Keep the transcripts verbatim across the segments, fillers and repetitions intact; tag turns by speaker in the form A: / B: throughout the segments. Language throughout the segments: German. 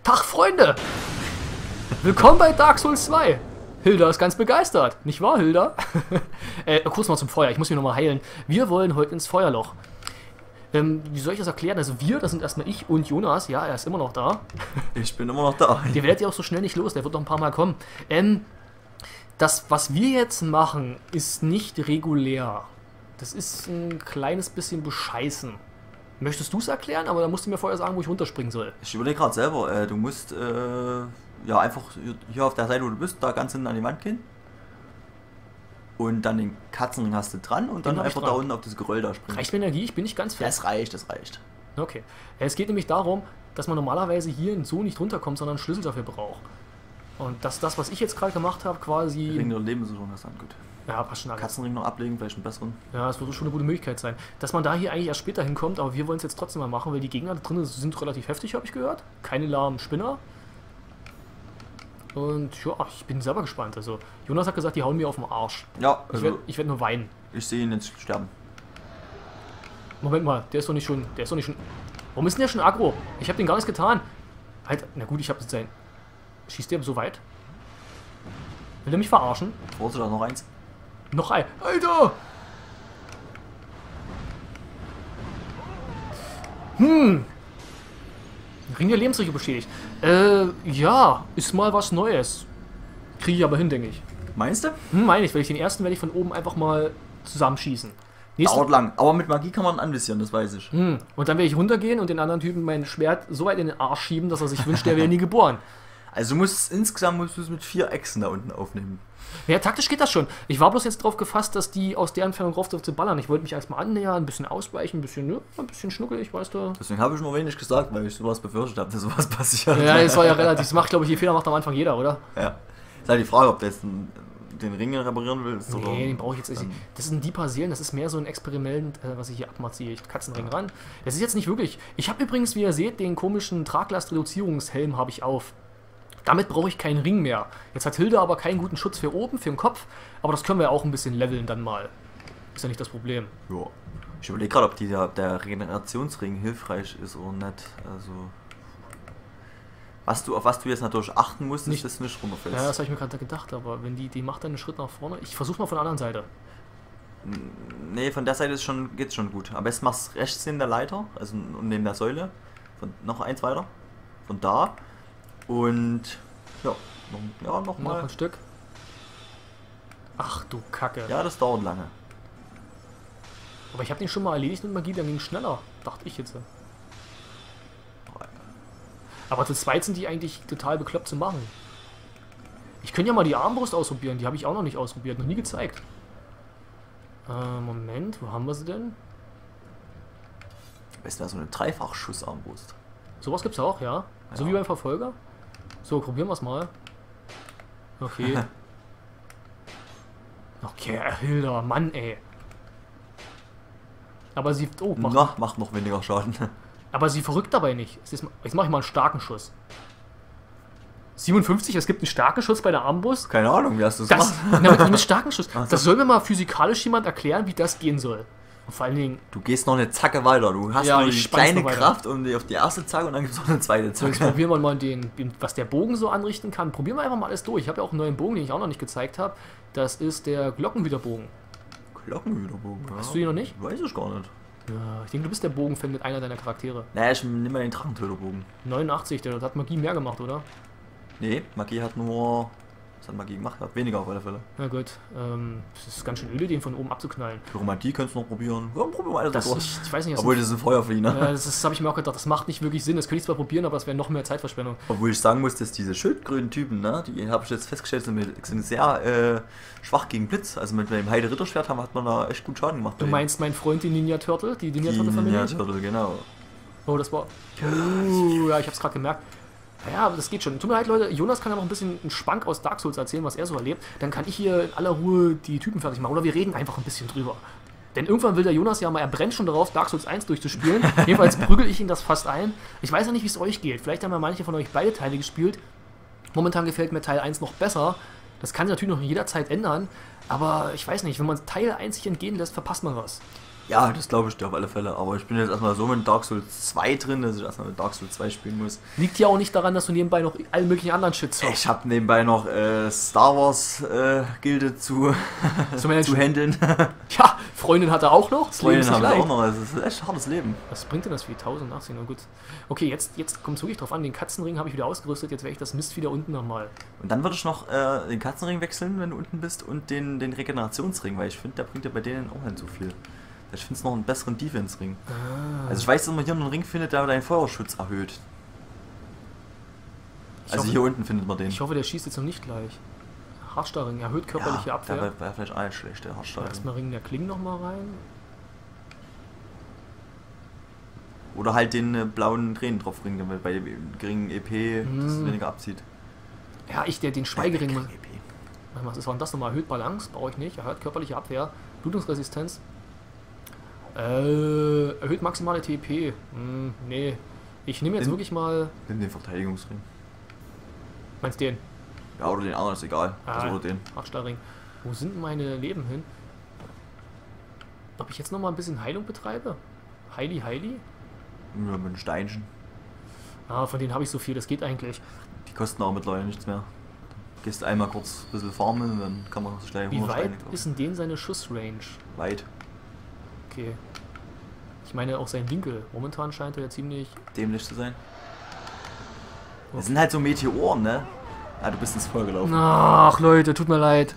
A: Tag, Freunde! Willkommen bei Dark Souls zwei. Hilda ist ganz begeistert. Nicht wahr, Hilda? äh, kurz mal zum Feuer. Ich muss mich nochmal heilen. Wir wollen heute ins Feuerloch. Ähm, wie soll ich das erklären? Also wir, das sind erstmal ich und Jonas. Ja, er ist immer noch da.
B: Ich bin immer noch da.
A: Der werdet ihr auch so schnell nicht los. Der wird noch ein paar Mal kommen. Ähm, das, was wir jetzt machen, ist nicht regulär. Das ist ein kleines bisschen bescheißen. Möchtest du es erklären? Aber da musst du mir vorher sagen, wo ich runterspringen soll.
B: Ich überlege gerade selber. Äh, du musst äh, ja einfach hier auf der Seite, wo du bist, da ganz hinten an die Wand gehen. Und dann den Katzenring hast du dran und dann
A: Den hab ich
B: einfach
A: dran.
B: da unten auf das Geröll da springen.
A: Reicht mir Energie? Ich bin nicht ganz fest.
B: Das reicht, das reicht.
A: Okay. Es geht nämlich darum, dass man normalerweise hier so nicht runterkommt, sondern einen Schlüssel dafür braucht. Und das, das was ich jetzt gerade gemacht habe, quasi...
B: Ring der Lebensversion, das ist dann gut.
A: Ja, passt schon alles.
B: Katzenring noch ablegen, vielleicht einen besseren.
A: Ja, das würde schon eine gute Möglichkeit sein. Dass man da hier eigentlich erst später hinkommt, aber wir wollen es jetzt trotzdem mal machen, weil die Gegner da drin sind relativ heftig, habe ich gehört. Keine lahmen Spinner. Und ja, ich bin selber gespannt. Also, Jonas hat gesagt, die hauen mir auf den Arsch.
B: Ja,
A: Ich
B: also
A: werde ich werd nur weinen.
B: ich sehe ihn jetzt sterben.
A: Moment mal, der ist doch nicht schon... Der ist doch nicht schon... Warum ist denn der schon aggro? Ich habe den gar nichts getan. Halt, na gut, ich habe sein... Schießt der so weit? Will er mich verarschen?
B: Brauchst du da noch eins?
A: Noch ein. Alter! Hm. Ring der Lebensrichtung beschädigt. Äh, ja, ist mal was Neues. Kriege ich aber hin, denke ich.
B: Meinst du?
A: Hm, meine ich, weil ich den ersten werde ich von oben einfach mal zusammenschießen. Nächsten,
B: Dauert lang. Aber mit Magie kann man anvisieren, das weiß ich.
A: hm. Und dann werde ich runtergehen und den anderen Typen mein Schwert so weit in den Arsch schieben, dass er sich wünscht, der wäre nie geboren.
B: Also du musst insgesamt musst du es mit vier Echsen da unten aufnehmen.
A: Ja, taktisch geht das schon. Ich war bloß jetzt drauf gefasst, dass die aus der Entfernung drauf zu ballern. Ich wollte mich erstmal annähern, ein bisschen ausweichen, ein bisschen, ne, ein bisschen schnuckelig, weißt du.
B: Deswegen habe ich nur wenig gesagt, weil ich sowas befürchtet habe, dass sowas passiert.
A: Ja, das war ja relativ. Das macht, glaube ich, die Fehler macht am Anfang jeder, oder?
B: Ja. Ist halt die Frage, ob du jetzt den, den Ring reparieren willst oder.
A: Nee, den brauche ich jetzt nicht.
B: dann-
A: Das sind die paar Seelen, das ist mehr so ein Experiment, äh, was ich hier abmaziere. Ich Katzenring ran. Das ist jetzt nicht wirklich. Ich habe übrigens, wie ihr seht, den komischen Traglastreduzierungshelm habe ich auf. Damit brauche ich keinen Ring mehr. Jetzt hat Hilda aber keinen guten Schutz für oben, für den Kopf. Aber das können wir ja auch ein bisschen leveln dann mal. Ist ja nicht das Problem.
B: Ja. Ich überlege gerade, ob die, der, der Regenerationsring hilfreich ist oder nicht. Also. Was du, auf was du jetzt natürlich achten musst,
A: Nicht-
B: ist, dass du nicht runterfällst.
A: Ja, das habe ich mir gerade gedacht, aber wenn die, die macht dann einen Schritt nach vorne. Ich versuche mal von der anderen Seite.
B: Nee, von der Seite ist schon, geht's schon gut. Am besten machst du rechts neben der Leiter, also neben der Säule. Von, noch eins weiter. Von da. Und ja, noch, ja, noch
A: Noch
B: mal.
A: ein Stück. Ach du Kacke.
B: Ja, das dauert lange.
A: Aber ich habe den schon mal erledigt mit Magie, dann ging es schneller. Dachte ich jetzt. Aber zu zweit sind die eigentlich total bekloppt zu machen. Ich könnte ja mal die Armbrust ausprobieren. Die habe ich auch noch nicht ausprobiert, noch nie gezeigt. Äh, Moment, wo haben wir sie denn?
B: Am besten wäre so eine Dreifachschussarmbrust.
A: Sowas gibt's auch, ja. So
B: Ja.
A: wie beim Verfolger. So, probieren wir es mal. Okay. Okay, Hilda, Mann, ey. Aber sie. Oh, macht,
B: Na, macht noch weniger Schaden.
A: aber sie verrückt dabei nicht. Jetzt jetzt mache ich mal einen starken Schuss. siebenundfünfzig, es gibt einen starken Schuss bei der Armbrust.
B: Keine Ahnung, wie hast du das
A: Das,
B: gemacht?
A: na, mit, mit starken Schuss.
B: Ach so.
A: Das soll mir mal physikalisch jemand erklären, wie das gehen soll. Und vor allen Dingen,
B: Du gehst noch eine Zacke weiter. Du hast
A: Ja,
B: nur
A: ich
B: die
A: spann's
B: kleine
A: noch weiter.
B: Kraft um die, auf die erste Zacke und dann gibt es noch eine zweite
A: so, jetzt
B: Zacke.
A: probieren wir mal den, den, was der Bogen so anrichten kann. Probieren wir einfach mal alles durch. Ich habe ja auch einen neuen Bogen, den ich auch noch nicht gezeigt habe. Das ist der Glockenhüterbogen.
B: Glockenhüterbogen, ja.
A: Hast du den noch nicht?
B: Weiß ich gar nicht.
A: Ja, ich denke, du bist der Bogenfan mit einer deiner Charaktere.
B: Naja, ich nehme mal den Drachentöterbogen.
A: neunundachtzig, der hat Magie mehr gemacht, oder?
B: Nee, Magie hat nur. Was hat Magie gemacht? Hat weniger auf alle Fälle.
A: Na gut, ähm, es ist ganz schön öde, den von oben abzuknallen.
B: Pyromantie könntest du noch probieren. Ja, probieren wir alles
A: Das,
B: durch.
A: ich, ich weiß nicht, das,
B: Obwohl, das ist ein Feuerflieh, ne?
A: äh, das, das habe ich mir auch gedacht, das macht nicht wirklich Sinn. Das könnte ich zwar probieren, aber das wäre noch mehr Zeitverschwendung.
B: Obwohl ich sagen muss, dass diese schildgrünen Typen, ne, die habe ich jetzt festgestellt, sind, mit, sind sehr äh, schwach gegen Blitz. Also mit dem Heide-Ritterschwert haben- hat man da echt gut Schaden gemacht.
A: Du meinst meinen Freund, die Ninja Turtle, die Ninja
B: die
A: Turtle-Familie?
B: Ninja Turtle, genau.
A: Oh, das war. Uh, ja, ich hab's gerade gemerkt. Ja, aber das geht schon. Tut mir leid, Leute. Jonas kann ja noch ein bisschen einen Spank aus Dark Souls erzählen, was er so erlebt. Dann kann ich hier in aller Ruhe die Typen fertig machen. Oder wir reden einfach ein bisschen drüber. Denn irgendwann will der Jonas ja mal, er brennt schon darauf, Dark Souls eins durchzuspielen. Jedenfalls prügel ich ihn das fast ein. Ich weiß ja nicht, wie es euch geht. Vielleicht haben ja manche von euch beide Teile gespielt. Momentan gefällt mir Teil eins noch besser. Das kann sich natürlich noch in jeder Zeit ändern. Aber ich weiß nicht, wenn man Teil eins sich entgehen lässt, verpasst man was.
B: Ja, das glaube ich dir auf alle Fälle. Aber ich bin jetzt erstmal so mit Dark Souls zwei drin, dass ich erstmal mit Dark Souls zwei spielen muss.
A: Liegt ja auch nicht daran, dass du nebenbei noch alle möglichen anderen Shit zockst.
B: Ich habe nebenbei noch äh, Star Wars äh, Gilde zu, zu handeln.
A: Ja, Freundin hat er auch noch. Das Leben ist
B: Freundin
A: nicht
B: habe ich
A: leicht.
B: auch noch. Das ist echt ein hartes Leben.
A: Was bringt denn das für tausendachtzig? Na gut. Okay, jetzt, jetzt kommt es wirklich drauf an. Den Katzenring habe ich wieder ausgerüstet. Jetzt werde ich das Mist wieder unten nochmal.
B: Und dann würde ich noch äh, den Katzenring wechseln, wenn du unten bist, und den, den Regenerationsring, weil ich finde, der bringt ja bei denen auch nicht so viel. Ich finde es noch einen besseren Defense-Ring.
A: Ah.
B: Also ich weiß, dass man hier einen Ring findet, der deinen Feuerschutz erhöht.
A: Ich
B: Also
A: hoffe,
B: hier unten findet man den.
A: Ich hoffe, der schießt jetzt noch nicht gleich. Hartstarring, erhöht körperliche
B: ja,
A: Abwehr.
B: der wäre wär vielleicht auch nicht schlecht, der Hartstarring.
A: Erstmal Ring der Klingen nochmal rein.
B: Oder halt den äh, blauen Tränentropfring, damit bei geringen E P
A: Mm.
B: das weniger abzieht.
A: Ja, ich, der den Schweigering muss.
B: Äh, geringen E P.
A: Was war denn das nochmal? Erhöht Balance? Brauche ich nicht. Erhöht körperliche Abwehr. Blutungsresistenz. Äh, erhöht maximale T P. Hm, nee. Ich nehme jetzt
B: Den-
A: wirklich mal.
B: Nimm den Verteidigungsring.
A: Meinst du den?
B: Ja, oder den anderen, ist egal.
A: Ah.
B: Das oder den.
A: Hartstarring. Wo sind meine Leben hin? Ob ich jetzt nochmal ein bisschen Heilung betreibe? Heili, Heili?
B: Ja, mit den Steinchen.
A: Ah, von denen habe ich so viel, das geht eigentlich.
B: Die kosten auch mittlerweile nichts mehr. Gehst einmal kurz ein bisschen farmen und dann kann man so schnell
A: Wie
B: hundert
A: weit
B: Steine kaufen.
A: ist denn den seine Schussrange?
B: Weit.
A: Okay. Ich meine auch sein Winkel. Momentan scheint er ja ziemlich.
B: Dämlich zu sein.
A: Oh.
B: Das sind halt so Meteoren, ne? Ah, du bist ins Feuer gelaufen.
A: Ach Leute, tut mir leid.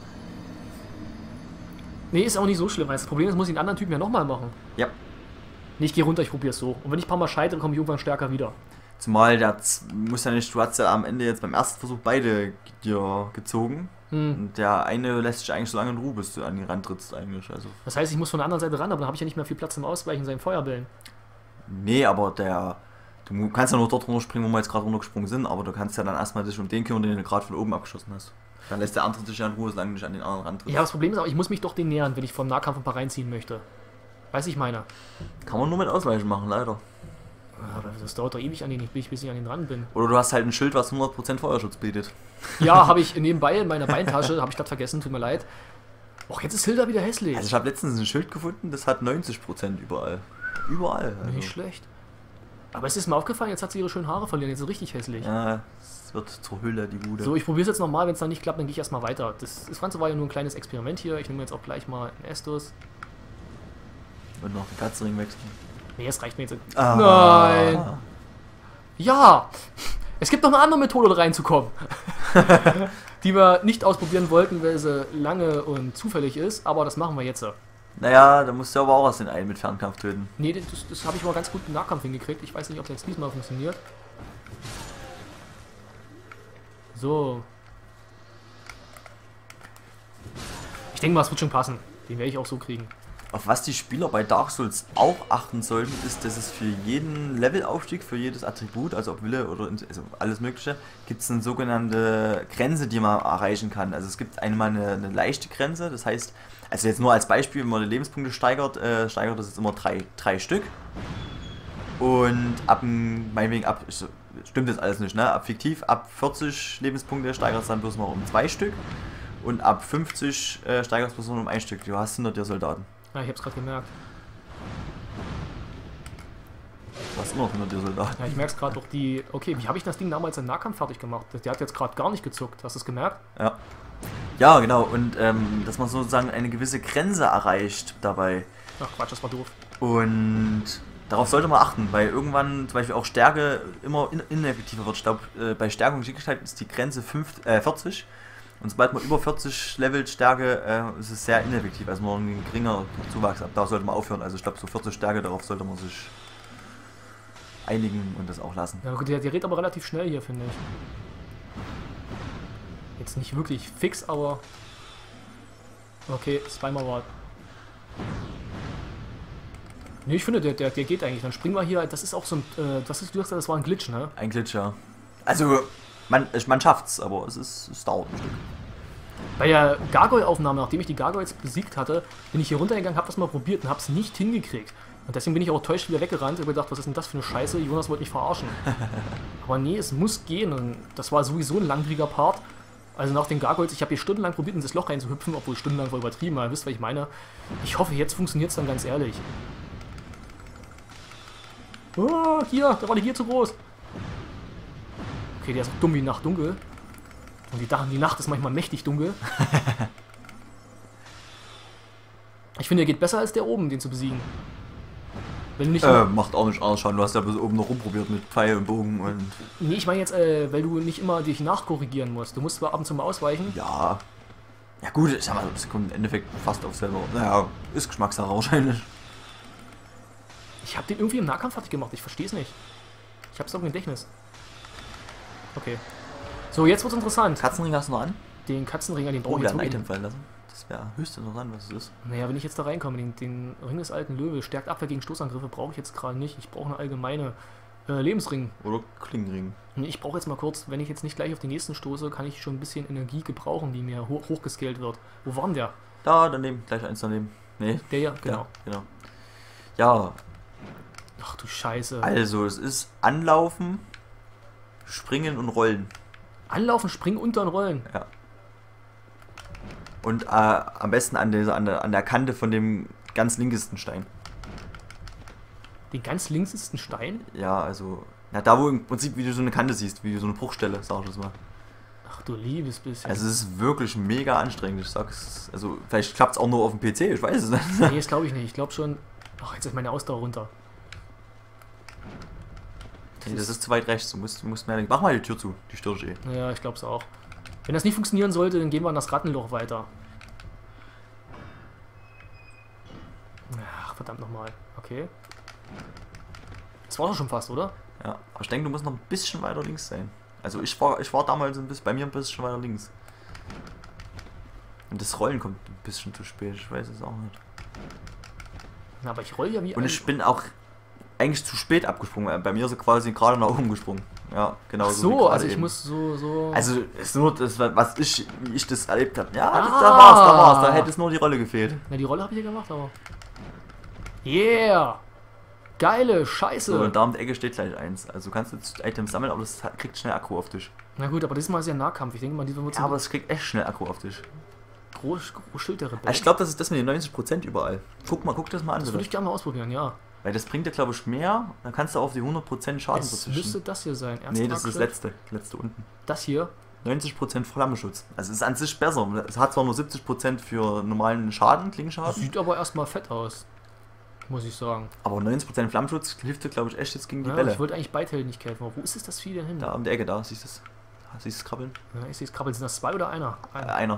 A: Nee, ist auch nicht so schlimm, weil das Problem ist, muss ich den anderen Typen ja nochmal machen.
B: Ja.
A: Nee, ich gehe runter, ich probiere es so. Und wenn ich ein paar Mal scheitere, komme ich irgendwann stärker wieder.
B: Zumal der Z- muss ja nicht, du hast ja am Ende jetzt beim ersten Versuch beide dir gezogen.
A: Hm.
B: Und der eine lässt sich eigentlich so lange in Ruhe, bis du an ihn rantrittst eigentlich. Also.
A: Das heißt, ich muss von der anderen Seite ran, aber dann habe ich ja nicht mehr viel Platz zum Ausweichen seinen Feuerbällen.
B: Nee, aber der. Du mu- kannst ja nur dort runterspringen, wo wir jetzt gerade runtergesprungen sind, aber du kannst ja dann erstmal dich um den kümmern, den du gerade von oben abgeschossen hast. Dann lässt der andere dich ja in Ruhe, solange du nicht an den anderen rantrittst.
A: Ja, das Problem ist aber, ich muss mich doch den nähern, wenn ich vom Nahkampf ein paar reinziehen möchte. Weiß ich meine.
B: Kann man nur mit Ausweichen machen, leider.
A: Aber das dauert doch ewig an den, bis ich an den dran bin.
B: Oder du hast halt ein Schild, was hundert Prozent Feuerschutz bietet.
A: Ja, habe ich nebenbei in meiner Beintasche, habe ich gerade vergessen, tut mir leid. Och, jetzt ist Hilda wieder hässlich.
B: Also ich habe letztens ein Schild gefunden, das hat neunzig Prozent überall. Überall. Also.
A: Nicht schlecht. Aber es ist mir aufgefallen, jetzt hat sie ihre schönen Haare verlieren, jetzt ist sie richtig hässlich.
B: Ja, es wird zur Hülle, die Bude.
A: So, ich probiere es jetzt nochmal, wenn es dann nicht klappt, dann gehe ich erstmal weiter. Das, das Ganze war ja nur ein kleines Experiment hier. Ich nehme jetzt auch gleich mal einen Estus.
B: Und noch den Katzenring wechseln.
A: Nee, es reicht mir jetzt.
B: Ah.
A: Nein! Ja! Es gibt noch eine andere Methode, da reinzukommen. Die wir nicht ausprobieren wollten, weil sie lange und zufällig ist, aber das machen wir jetzt.
B: Naja, da musst du aber auch aus den einen mit Fernkampf töten.
A: Nee, das, das habe ich mal ganz gut im Nahkampf hingekriegt. Ich weiß nicht, ob das jetzt diesmal funktioniert. So. Ich denke mal, es wird schon passen. Den werde ich auch so kriegen.
B: Auf was die Spieler bei Dark Souls auch achten sollten, ist, dass es für jeden Levelaufstieg, für jedes Attribut, also ob Wille oder also alles Mögliche, gibt es eine sogenannte Grenze, die man erreichen kann. Also es gibt einmal eine, eine leichte Grenze, das heißt, also jetzt nur als Beispiel, wenn man die Lebenspunkte steigert, äh, steigert das jetzt immer drei, drei Stück. Und ab, dem- meinetwegen ab, ich- stimmt das alles nicht, ne? Ab fiktiv, ab vierzig Lebenspunkte steigert es dann bloß mal um zwei Stück. Und ab fünfzig äh, steigert es bloß noch um ein Stück. Du hast hinter dir Soldaten.
A: Ja, ich habe es gerade gemerkt.
B: Du hast immer noch hinter dir Soldaten.
A: Ja, ich merke es gerade doch die... Okay, wie habe ich das Ding damals im Nahkampf fertig gemacht? Der hat jetzt gerade gar nicht gezuckt. Hast du es gemerkt?
B: Ja. Ja, genau. Und ähm, dass man sozusagen eine gewisse Grenze erreicht dabei.
A: Ach Quatsch, das war doof.
B: Und darauf sollte man achten, weil irgendwann zum Beispiel auch Stärke immer in ineffektiver wird. Ich glaube, äh, bei Stärke und Geschicklichkeit ist die Grenze fünf, äh, vierzig. Und sobald man über vierzig levelt Stärke, äh, ist es sehr ineffektiv. Also nur ein geringer Zuwachs. Ab da sollte man aufhören. Also ich glaube, so vierzig Stärke, darauf sollte man sich einigen und das auch lassen.
A: Ja, gut, der, der redet aber relativ schnell hier, finde ich. Jetzt nicht wirklich fix, aber... Okay, zweimal war... Ne, ich finde, der, der, der geht eigentlich. Dann springen wir hier... Das ist auch so ein... Äh, das ist, du hast gesagt, das war ein Glitch, ne?
B: Ein Glitch, ja. Also, man, man schafft's, aber es, ist, es dauert ein Stück.
A: Bei der Gargoyle-Aufnahme, nachdem ich die Gargoyles besiegt hatte, bin ich hier runtergegangen, habe das mal probiert und habe es nicht hingekriegt. Und deswegen bin ich auch enttäuscht wieder weggerannt und habe gedacht, was ist denn das für eine Scheiße? Jonas wollte mich verarschen. Aber nee, es muss gehen. Und das war sowieso ein langwieriger Part. Also nach den Gargoyles, ich habe hier stundenlang probiert, in das Loch reinzuhüpfen, obwohl stundenlang war übertrieben, aber ihr wisst, was ich meine. Ich hoffe, jetzt funktioniert es dann ganz ehrlich. Oh, hier, da war die hier zu groß. Okay, der ist auch dumm wie Nacht dunkel. Und die, die Nacht ist manchmal mächtig dunkel. Ich finde, der geht besser als der oben, den zu besiegen. Wenn du nicht
B: Äh, macht auch nicht anders Schaden. Du hast ja bis oben noch rumprobiert mit Pfeil und Bogen und...
A: Nee, ich meine jetzt, äh, weil du nicht immer dich nachkorrigieren musst. Du musst zwar ab und zu mal ausweichen.
B: Ja. Ja gut, ich sag mal, das kommt im Endeffekt fast auf selber. Naja, ist Geschmackssache wahrscheinlich.
A: Ich habe den irgendwie im Nahkampf fertig gemacht. Ich verstehe es nicht. Ich habe es doch im Gedächtnis. Okay. So, jetzt wird's interessant.
B: Katzenring hast du noch an?
A: Den Katzenringer, den brauche
B: Oh,
A: ich
B: der
A: jetzt
B: ein
A: wirklich.
B: Item fallen lassen. Das wäre höchst interessant, was es ist.
A: Naja, wenn ich jetzt da reinkomme, den, den Ring des alten Löwe, stärkt Abwehr gegen Stoßangriffe, brauche ich jetzt gerade nicht. Ich brauche eine allgemeine äh, Lebensring.
B: Oder Klingenring.
A: Nee, ich brauche jetzt mal kurz, wenn ich jetzt nicht gleich auf den nächsten stoße, kann ich schon ein bisschen Energie gebrauchen, die mir hoch, hochgescaled wird. Wo war denn der?
B: Da, daneben, gleich eins daneben. Nee.
A: Der ja, genau.
B: Ja, genau. Ja,
A: Ach du Scheiße.
B: also es ist Anlaufen, Springen und Rollen.
A: Anlaufen, springen, untern Rollen.
B: Ja. Und äh, am besten an der, an, der, an der Kante von dem ganz linkesten Stein.
A: Den ganz linksesten Stein?
B: Ja, also... Ja, da wo im Prinzip, wie du so eine Kante siehst, wie so eine Bruchstelle, sag ich das mal.
A: Ach du liebes bisschen.
B: Also es ist wirklich mega anstrengend, ich sag's. Also vielleicht klappt es auch nur auf dem P C, ich weiß es nicht.
A: Nee, das glaube ich nicht. Ich glaube schon... Ach, jetzt ist meine Ausdauer runter.
B: Nee, das ist zu weit rechts, du musst, du musst mehr... Mach mal die Tür zu, die stört dich eh.
A: Naja, ich glaube es auch. Wenn das nicht funktionieren sollte, dann gehen wir in das Rattenloch weiter. Ach, verdammt nochmal. Okay. Das war doch schon fast, oder?
B: Ja, aber ich denke, du musst noch ein bisschen weiter links sein. Also ich war, ich war damals ein bisschen, bei mir ein bisschen weiter links. Und das Rollen kommt ein bisschen zu spät, ich weiß es auch nicht.
A: Na, aber ich roll ja wie
B: Und
A: ein...
B: ich bin auch eigentlich zu spät abgesprungen. Bei mir ist er quasi gerade nach oben gesprungen. Ja, genau.
A: Ach
B: wie
A: so,
B: gerade
A: also ich
B: eben.
A: muss so... so
B: Also ist nur das, was ich, wie ich das erlebt habe. Ja, das,
A: Ah.
B: da war's, da war's. Da hätte es nur die Rolle gefehlt.
A: Na, die Rolle habe ich ja gemacht, aber... Yeah! Geile Scheiße!
B: So, und da in der Ecke steht gleich eins. Also du kannst jetzt Items sammeln, aber das hat- kriegt schnell Akku auf dich.
A: Na gut, aber diesmal ist ja Nahkampf. Ich denke mal, die wird
B: Ja, aber es kriegt echt schnell Akku auf dich.
A: groß, groß Schild der Rebellen.
B: Ich glaube, das ist das mit den neunzig Prozent überall. Guck mal, guck das mal an.
A: Das
B: bitte.
A: würde ich gerne mal ausprobieren, ja.
B: Weil das bringt dir, glaube ich, mehr. Dann kannst du auf die hundert Prozent Schaden
A: Es müsste
B: verzichten.
A: das hier sein.
B: Nee, das ist das
A: Ernsthaft?
B: letzte. Letzte unten.
A: Das hier?
B: neunzig Prozent Flammenschutz. Also es ist an sich besser. Es hat zwar nur siebzig Prozent für normalen Schaden, Klingenschaden.
A: Sieht aber erstmal fett aus. Muss ich sagen.
B: Aber neunzig Prozent Flammenschutz hilft dir, glaube ich, echt jetzt gegen die
A: Ja,
B: Bälle.
A: ich wollte eigentlich beidhändig kämpfen. Aber wo ist es das Vieh denn hin?
B: Da an der Ecke, da. Siehst du es? Siehst du es krabbeln?
A: Ja, ich sehe es krabbeln. Sind das zwei oder einer?
B: Äh,
A: Einer.
B: einer.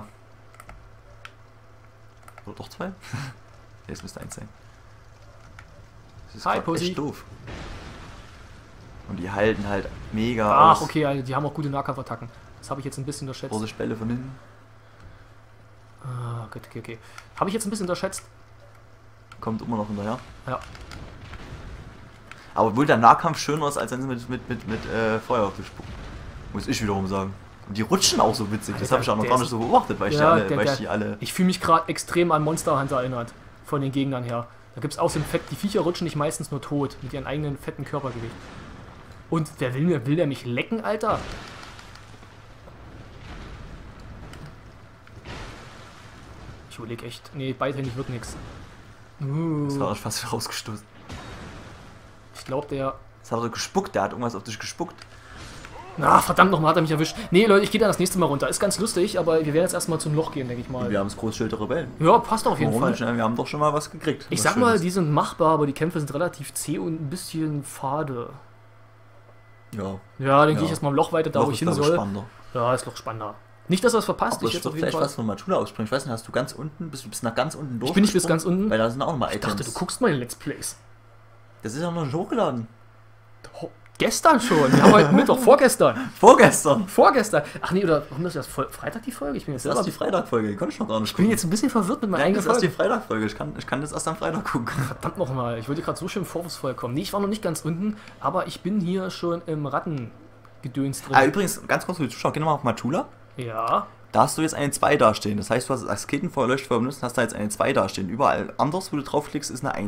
B: Oder doch zwei? Nee, es müsste eins sein. Das ist
A: Hi,
B: grad
A: Pussy.
B: echt doof. Und die halten halt mega
A: Ach,
B: aus.
A: okay, also die haben auch gute Nahkampfattacken. Das habe ich jetzt ein bisschen unterschätzt.
B: Vorsicht, Bälle von hinten.
A: Ah, gut, okay, okay. Habe ich jetzt ein bisschen unterschätzt.
B: Kommt immer noch hinterher.
A: Ja.
B: Aber obwohl der Nahkampf schöner ist, als wenn sie mit, mit, mit, mit äh, Feuer auf dich spucken. Muss ich wiederum sagen. Und die rutschen auch so witzig. Das
A: Alter,
B: habe ich auch noch
A: der
B: gar
A: ist-
B: nicht so beobachtet, weil ich,
A: Ja,
B: die, alle,
A: der-
B: weil ich
A: der-
B: die alle...
A: Ich fühle mich gerade extrem an Monster Hunter erinnert. Von den Gegnern her. Da gibt es auch so ein Fett. Die Viecher rutschen nicht meistens nur tot. Mit ihrem eigenen fetten Körpergewicht. Und wer will mir, will der mich lecken, Alter? Ich überlege echt. Nee, beidhändig wird nix.
B: Das
A: Uh,
B: war fast wieder rausgestoßen.
A: ich glaube, der.
B: Das hat er gespuckt, der hat irgendwas auf dich gespuckt.
A: Na, verdammt nochmal, hat er mich erwischt. Nee, Leute, ich gehe dann das nächste Mal runter. Ist ganz lustig, aber wir werden jetzt erstmal zum Loch gehen, denke ich mal.
B: Wir haben das Großschild der Rebellen.
A: Ja, passt auf jeden
B: Warum
A: Fall.
B: nicht? Wir haben doch schon mal was gekriegt.
A: Ich
B: was
A: sag mal,
B: Schönes.
A: die sind machbar, aber die Kämpfe sind relativ zäh und ein bisschen fade.
B: Ja,
A: Ja, dann
B: Ja.
A: gehe ich erstmal im Loch weiter, da
B: Loch
A: wo ich
B: ist,
A: hin
B: glaub ich,
A: soll.
B: spannender.
A: Ja, ist Loch spannender. Nicht, dass er es verpasst.
B: Aber
A: Ich
B: ich
A: jetzt auf
B: würde
A: jeden
B: vielleicht
A: Fall.
B: was von Matula ausspringen. Ich weiß nicht, hast du ganz unten, bist du bis nach ganz unten durch?
A: Ich bin nicht bis ganz unten.
B: Weil da sind auch nochmal
A: Ich
B: Items.
A: dachte, du guckst meine Let's Plays.
B: Das ist ja noch nicht hochgeladen.
A: Ho- Gestern schon. Wir haben heute Mittwoch. Vorgestern.
B: Vorgestern.
A: Vorgestern. Ach nee, oder warum ist das Fol- Freitag die Folge? Ich bin jetzt
B: Das
A: selber.
B: ist die Freitagfolge, die konnte ich noch gar nicht
A: Ich bin jetzt ein bisschen verwirrt mit meiner
B: Nein,
A: eigenen
B: das ist die
A: Folge.
B: Freitagfolge. Ich kann, ich kann das erst am Freitag gucken.
A: Verdammt nochmal. Ich wollte gerade so schön vorwurfsvoll kommen. Nee, ich war noch nicht ganz unten, aber ich bin hier schon im Rattengedöns drin.
B: Ah, übrigens, ganz kurz für die Zuschauer, geh nochmal auf Matula.
A: Ja.
B: Da hast du jetzt eine zwei dastehen. Das heißt, du hast Asketenfeuer, Leuchtfeuer benutzt, hast da jetzt eine zwei dastehen. Überall anders, wo du draufklickst, ist eine eins.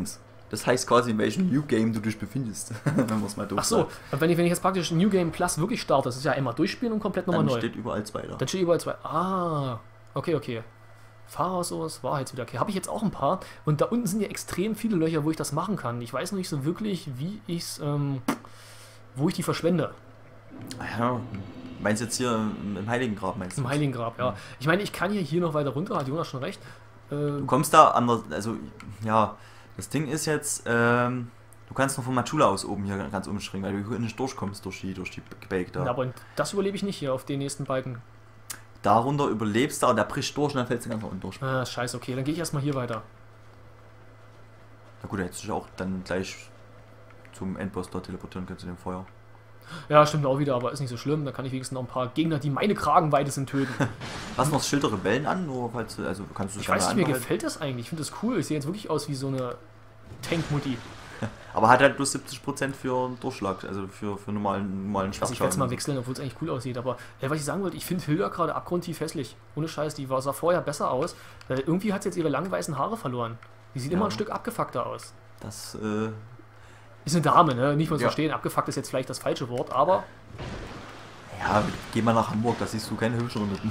B: Das heißt quasi, in welchem New Game du dich befindest. Wenn man es mal doof
A: Ach so,
B: sagt.
A: wenn ich, wenn ich jetzt praktisch New Game Plus wirklich starte, das ist ja einmal durchspielen und komplett nochmal
B: Dann
A: neu.
B: steht überall zwei da.
A: Dann steht überall zwei. Ah, okay, okay. Fahrersource, Wahrheitswiederkehr. Habe ich jetzt auch ein paar. Und da unten sind ja extrem viele Löcher, wo ich das machen kann. Ich weiß noch nicht so wirklich, wie ich es, ähm, wo ich die verschwende.
B: Ja, meinst du jetzt hier im Heiligengrab, meinst du?
A: Im Heiligengrab, ja. Ich meine, ich kann hier, hier noch weiter runter, hat Jonas schon recht. Äh,
B: Du kommst da anders, also, ja, das Ding ist jetzt, ähm, du kannst noch von Matula aus oben hier ganz umspringen, weil du hier nicht durchkommst durch die, durch die Gebälk da.
A: aber das überlebe ich nicht hier auf den nächsten Balken.
B: Darunter überlebst du, aber der bricht durch und dann fällst du ganz nach unten durch.
A: Ah, scheiße, okay, dann gehe ich erstmal hier weiter.
B: Na gut, da hättest du dich auch dann gleich zum Endboss dort teleportieren können, zu dem Feuer.
A: Ja, stimmt auch wieder, aber ist nicht so schlimm. Da kann ich wenigstens noch ein paar Gegner, die meine Kragenweite sind, töten.
B: Hast du noch das Schild der Rebellen an? Nur falls du, also kannst du
A: Ich
B: gerne
A: weiß nicht, mir
B: anbehalten.
A: gefällt das eigentlich. Ich finde das cool. Ich sehe jetzt wirklich aus wie so eine Tankmutti.
B: Aber hat halt bloß siebzig Prozent für Durchschlag, also für, für normalen, normalen
A: Also ich werde es
B: Schwachschaden.
A: mal wechseln, obwohl es eigentlich cool aussieht. Aber äh, was ich sagen wollte, ich finde Hilda gerade abgrundtief hässlich. Ohne Scheiß, die war, sah vorher besser aus. Weil irgendwie hat sie jetzt ihre langen weißen Haare verloren. Die sieht
B: Ja.
A: immer ein Stück abgefuckter aus.
B: Das, äh,
A: Ist eine Dame, ne? Nicht mal
B: Ja.
A: verstehen. Abgefuckt ist jetzt vielleicht das falsche Wort, aber
B: ja, geh mal nach Hamburg, da siehst du keine hübscheren Nutten.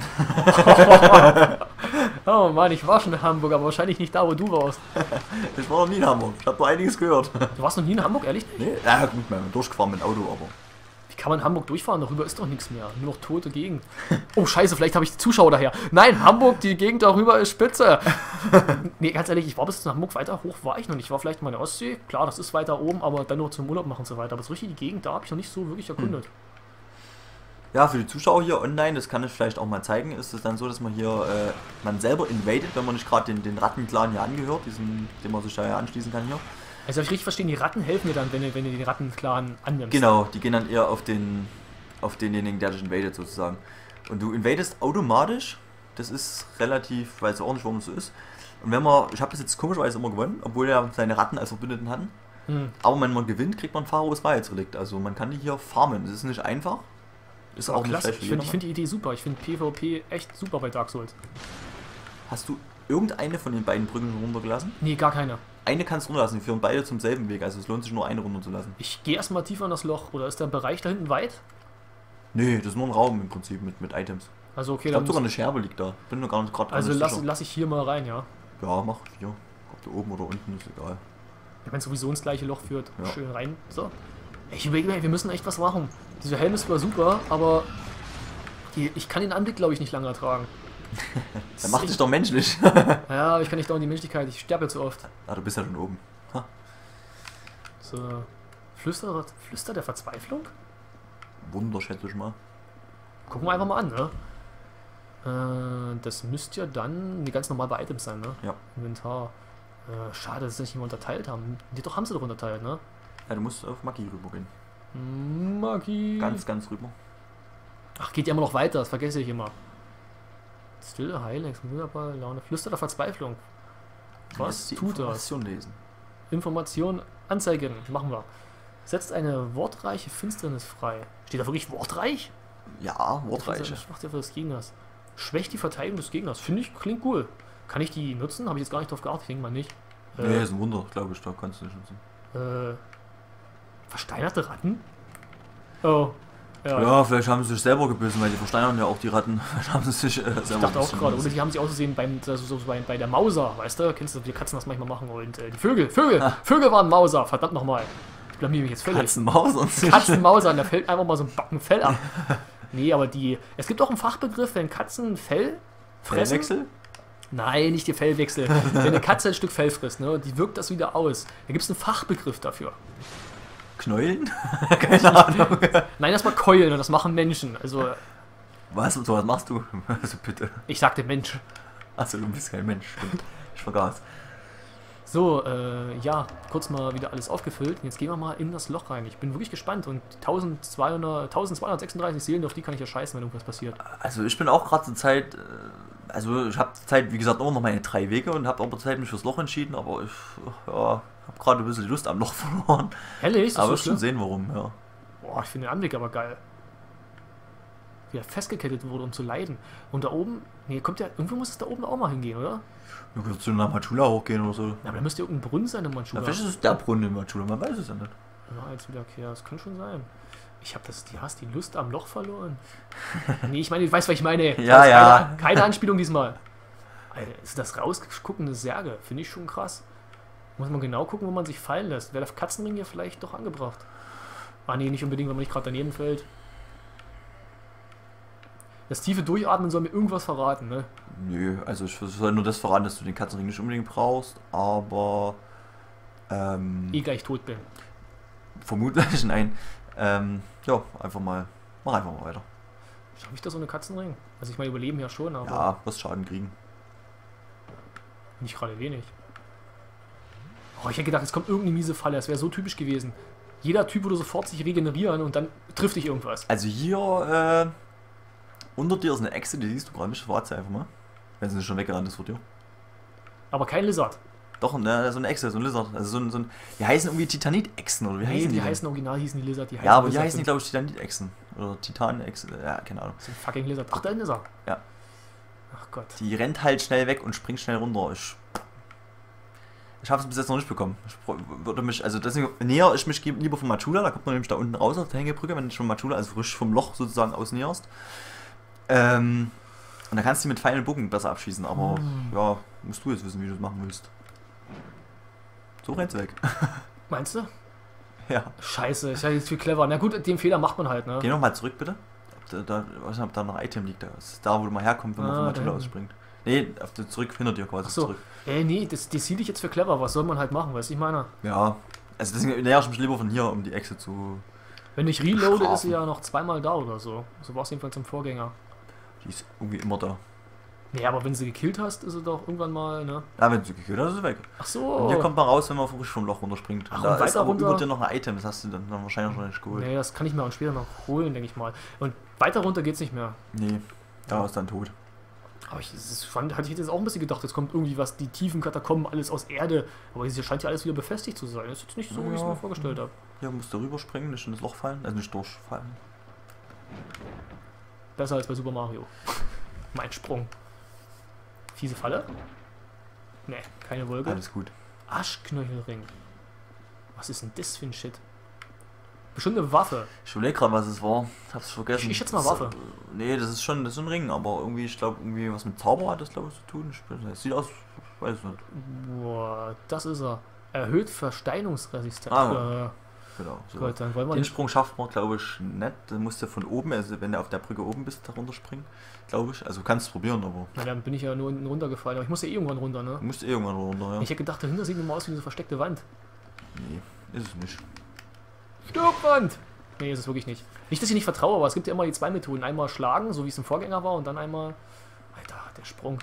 A: oh Mann, ich war schon in Hamburg, aber wahrscheinlich nicht da, wo du warst.
B: Ich war noch nie in Hamburg, ich habe nur einiges gehört.
A: Du warst noch nie in Hamburg, ehrlich nicht?
B: Nee, ja gut, man durchgefahren mit dem Auto, aber...
A: Wie kann man in Hamburg durchfahren? Darüber ist doch nichts mehr. Nur noch tote Gegend. Oh scheiße, vielleicht habe ich die Zuschauer daher. Nein, Hamburg, die Gegend darüber ist spitze. Nee, ganz ehrlich, ich war bis zu Hamburg, weiter hoch war ich noch nicht. Ich war vielleicht mal in der Ostsee. Klar, das ist weiter oben, aber dann nur zum Urlaub machen und so weiter. Aber so richtig die Gegend, da habe ich noch nicht so wirklich erkundet.
B: Ja, für die Zuschauer hier online, das kann ich vielleicht auch mal zeigen, ist es dann so, dass man hier, äh, man selber invadet, wenn man nicht gerade den, den Rattenclan hier angehört, diesen, den man sich da ja anschließen kann hier.
A: Also, ich richtig verstehen, die Ratten helfen mir dann, wenn du, wenn du den Rattenclan annimmst.
B: Genau, die gehen dann eher auf den, auf denjenigen, der dich invadet sozusagen. Und du invadest automatisch, das ist relativ, weiß auch nicht, warum es so ist. Und wenn man, ich habe das jetzt komischerweise immer gewonnen, obwohl er seine Ratten als Verbündeten hatten.
A: Hm.
B: Aber wenn man gewinnt, kriegt man Pharaos Wahrheitsrelikt. Also man kann die hier farmen. Das ist nicht einfach. Ist auch nicht
A: Klasse.
B: schlecht für
A: Ich finde ich
B: jedermann.
A: find die Idee super. Ich finde PvP echt super bei Dark Souls.
B: Hast du irgendeine von den beiden Brücken schon runtergelassen?
A: Nee, gar keine.
B: Eine kannst du runterlassen, die führen beide zum selben Weg. Also es lohnt sich nur eine runterzulassen.
A: Ich gehe erstmal tiefer in das Loch. Oder ist der Bereich da hinten weit?
B: Nee, das ist nur ein Raum im Prinzip mit, mit Items.
A: Also okay,
B: Ich
A: dann
B: glaube sogar
A: muss,
B: eine Scherbe liegt da. Bin mir gar nicht gerade
A: also
B: nicht
A: lass,
B: sicher.
A: lass ich hier mal rein, ja.
B: Ja, mach hier. Ob da oben oder unten, ist egal.
A: Ja, wenn sowieso ins gleiche Loch führt,
B: Ja.
A: schön rein. So. Ich überlege mir, wir müssen echt was machen. Dieser Helm ist zwar super, aber die, ich kann den Anblick, glaube ich, nicht lange ertragen.
B: Dann mach dich doch menschlich.
A: Ja, aber ich kann nicht dauernd die Menschlichkeit, ich sterbe zu oft.
B: Ah, du bist ja schon oben. Ha.
A: So. Flüster, Flüster der Verzweiflung?
B: Wunder, schätze ich mal.
A: Gucken wir einfach mal an, ne? Äh, das müsste ja dann die ganz normal bei Items sein, ne?
B: Ja.
A: Inventar. Äh, schade, dass sie das nicht mehr unterteilt haben. Die doch haben sie doch unterteilt, ne?
B: Ja, du musst auf Magie rübergehen.
A: Magie.
B: Ganz, ganz rüber.
A: Ach, geht ja immer noch weiter, das vergesse ich immer. Stille, Heilex, wunderbar, Laune, Flüster der Verzweiflung. Was
B: Jetzt die
A: tut das?
B: Information lesen.
A: Information anzeigen, machen wir. Setzt eine wortreiche Finsternis frei. Steht da wirklich wortreich?
B: Ja, wortreiche.
A: Was macht der für des Gegners? Schwächt die Verteidigung des Gegners. Finde ich, klingt cool. Kann ich die nutzen? Habe ich jetzt gar nicht drauf geachtet, ich denke mal nicht.
B: Nee,
A: Äh,
B: ist ein Wunder, glaube ich, da kannst du nicht nutzen.
A: äh, versteinerte Ratten? Oh. Ja,
B: Ja, vielleicht haben sie sich selber gebissen, weil die versteinern ja auch die Ratten. Vielleicht haben sie sich äh, selber
A: ich dachte auch
B: bisschen
A: gerade, oder
B: gebissen.
A: die haben sich ausgesehen beim, also so bei, bei der Mauser, weißt du? Kennst du, wie Katzen das manchmal machen? Und äh, die Vögel, Vögel,
B: Ah.
A: Vögel waren Mauser, verdammt nochmal. Ich blamier mich jetzt völlig.
B: Katzenmaus und so.
A: Katzenmauser, und da fällt einfach mal so ein Backen Fell ab. Nee, aber die, es gibt auch einen Fachbegriff, wenn Katzen Fell fressen.
B: Fellwechsel?
A: Nein, nicht der Fellwechsel. Wenn eine Katze ein Stück Fell frisst, ne, die wirkt das wieder aus. Da gibt es einen Fachbegriff dafür.
B: Knäulen? Keine Ahnung.
A: Nein, das war Keulen und das machen Menschen. Also,
B: Was? So was machst du? Also bitte.
A: ich sagte Mensch.
B: Achso, du bist kein Mensch. Stimmt. Ich vergaß.
A: So, äh, ja, kurz mal wieder alles aufgefüllt. Jetzt gehen wir mal in das Loch rein. Ich bin wirklich gespannt und zwölfhundert, eintausendzweihundertsechsunddreißig Seelen, auf die kann ich ja scheißen, wenn irgendwas passiert.
B: Also ich bin auch gerade zur Zeit, äh, also ich habe zur Zeit, wie gesagt, immer noch meine drei Wege und habe auch zur Zeit mich fürs Loch entschieden, aber ich ja, habe gerade ein bisschen die Lust am Loch verloren.
A: Ehrlich? Ist das
B: Aber
A: so
B: ich schon
A: schlimm?
B: sehen, warum, ja.
A: Boah, ich finde den Anblick aber geil. wie er festgekettet wurde, um zu leiden. Und da oben, nee, kommt ja, irgendwo muss es da oben auch mal hingehen, oder?
B: Du kannst zu nach Matula hochgehen oder so.
A: Ja, aber da müsste ja irgendein Brunnen sein in
B: Ja,
A: Manchula.
B: vielleicht ist es der Brunnen in Matula, man weiß es ja nicht.
A: Ja, als Wiederkehr, das kann schon sein. Ich habe das, die hast die Lust am Loch verloren. Nee, ich meine, du weißt, was ich meine.
B: Ja,
A: Das ist
B: ja.
A: Keine, keine Anspielung diesmal. Alter, ist das rausguckende Särge? Finde ich schon krass. Muss man genau gucken, wo man sich fallen lässt. Wäre der Katzenring hier vielleicht doch angebracht? Ah, nee, nicht unbedingt, wenn man nicht gerade daneben fällt. Das tiefe Durchatmen soll mir irgendwas verraten, ne?
B: Nö, also ich soll nur das verraten, dass du den Katzenring nicht unbedingt brauchst, aber ähm,
A: Eh gleich tot bin.
B: vermutlich nein. Ähm, ja, einfach mal, mach einfach mal weiter.
A: Schaffe ich da so eine Katzenring? Also ich meine, überleben ja schon, aber
B: Ja, wirst Schaden kriegen.
A: nicht gerade wenig. Oh, ich hätte gedacht, es kommt irgendeine miese Falle. Das wäre so typisch gewesen. Jeder Typ würde sofort sich regenerieren und dann trifft dich irgendwas.
B: Also hier, äh, unter dir ist eine Echse, die siehst du gerade nicht, verrat sie einfach mal. Wenn sie nicht schon weggerannt ist vor dir.
A: Aber kein Lizard.
B: Doch, ne, so eine Echse, so ein Lizard. Also so ein, so ein die heißen irgendwie Titanit-Echsen, oder wie
A: Nee,
B: heißen
A: die,
B: die? denn?
A: heißen original, hießen die Lizard. Die
B: Ja, aber die
A: Lizard
B: heißen,
A: sind-
B: glaube ich, Titanit-Echsen. Oder Titan-Echse, ja, keine Ahnung.
A: sind fucking Lizard. Ach, da ist er.
B: Ja.
A: Ach Gott.
B: Die rennt halt schnell weg und springt schnell runter. Ich, ich habe es bis jetzt noch nicht bekommen. Ich br- würde mich, also deswegen näher ich mich lieber von Matula, da kommt man nämlich da unten raus auf der Hängebrücke, wenn du schon Matula, also frisch vom Loch sozusagen aus näherst. Ähm, und dann kannst du die mit Pfeilen und Bogen besser abschießen, aber
A: Hm.
B: ja, musst du jetzt wissen, wie du das machen willst. So rennt's weg.
A: Meinst du?
B: Ja.
A: Scheiße, ist ja jetzt viel clever. Na gut, den Fehler macht man halt, ne?
B: Geh nochmal zurück, bitte. Ob da, da, ich weiß nicht, ob da noch ein Item liegt. Da ist da, wo du mal herkommst, wenn man
A: Ah,
B: von
A: da
B: Matula
A: hinten.
B: ausspringt. Nee, auf der, zurück hinter dir quasi
A: Ach so.
B: zurück.
A: Ey, nee, das, das hielt ich jetzt für clever. Was soll man halt machen, weißt du, ich meine?
B: Ja, also deswegen näher ich mich lieber von hier, um die Echse zu...
A: Wenn ich reloade,
B: Strafen.
A: ist sie ja noch zweimal da oder so. So war es jedenfalls im Vorgänger.
B: Die ist irgendwie immer da.
A: Nee, aber wenn du sie gekillt hast, ist sie doch irgendwann mal, ne?
B: Ja, wenn du gekillt hast, ist sie weg.
A: Ach so.
B: Und hier kommt man raus, wenn man frisch vom Loch runterspringt.
A: Ach,
B: Und da
A: und
B: ist
A: weiter
B: aber
A: runter-
B: über dir noch ein Item, das hast du dann, dann wahrscheinlich noch nicht geholt.
A: Nee, das kann ich mir auch später noch holen, denke ich mal. Und weiter runter geht's nicht mehr.
B: Nee, da ist dann tot.
A: Aber ich, das fand, hatte ich jetzt auch ein bisschen gedacht, jetzt kommt irgendwie was, die tiefen Katakomben, alles aus Erde. Aber hier scheint ja alles wieder befestigt zu sein. Das ist jetzt nicht so, wie ich es
B: Ja.
A: mir vorgestellt habe.
B: Hier musst du rüberspringen, nicht in das Loch fallen, also nicht durchfallen.
A: Besser als bei Super Mario. Mein Sprung. Fiese Falle? Nee, keine Wolke.
B: Alles gut.
A: Aschknöchelring. Was ist denn das für ein Shit? Bestimmt eine Waffe.
B: Ich überlege gerade, was es war. Ich hab's vergessen.
A: Ich- ich schätze mal
B: Das-
A: Waffe.
B: Nee, das ist schon das ist ein Ring, aber irgendwie, ich glaube, irgendwie was mit Zauber hat das, glaube ich, zu tun. Ich, das sieht aus, ich weiß es nicht.
A: Boah, das ist er. Erhöht Versteinungsresistenz.
B: Ah,
A: Ja,
B: Genau. So.
A: gut, dann wollen wir
B: Den
A: nicht.
B: Sprung schafft man, glaube ich, nicht. Dann musst du von oben, also wenn du auf der Brücke oben bist, da runterspringen. Glaube ich. Also kannst du probieren, aber
A: Na, dann bin ich ja nur unten runtergefallen. Aber ich muss ja eh irgendwann runter, ne?
B: du musst eh irgendwann runter, ja.
A: Ich hätte gedacht, dahinter sieht immer aus wie eine versteckte Wand.
B: Nee, ist es nicht.
A: Stirbwand! Nee, ist es wirklich nicht. Nicht, dass ich nicht vertraue, aber es gibt ja immer die zwei Methoden. Einmal schlagen, so wie es im Vorgänger war, und dann einmal... Alter, der Sprung.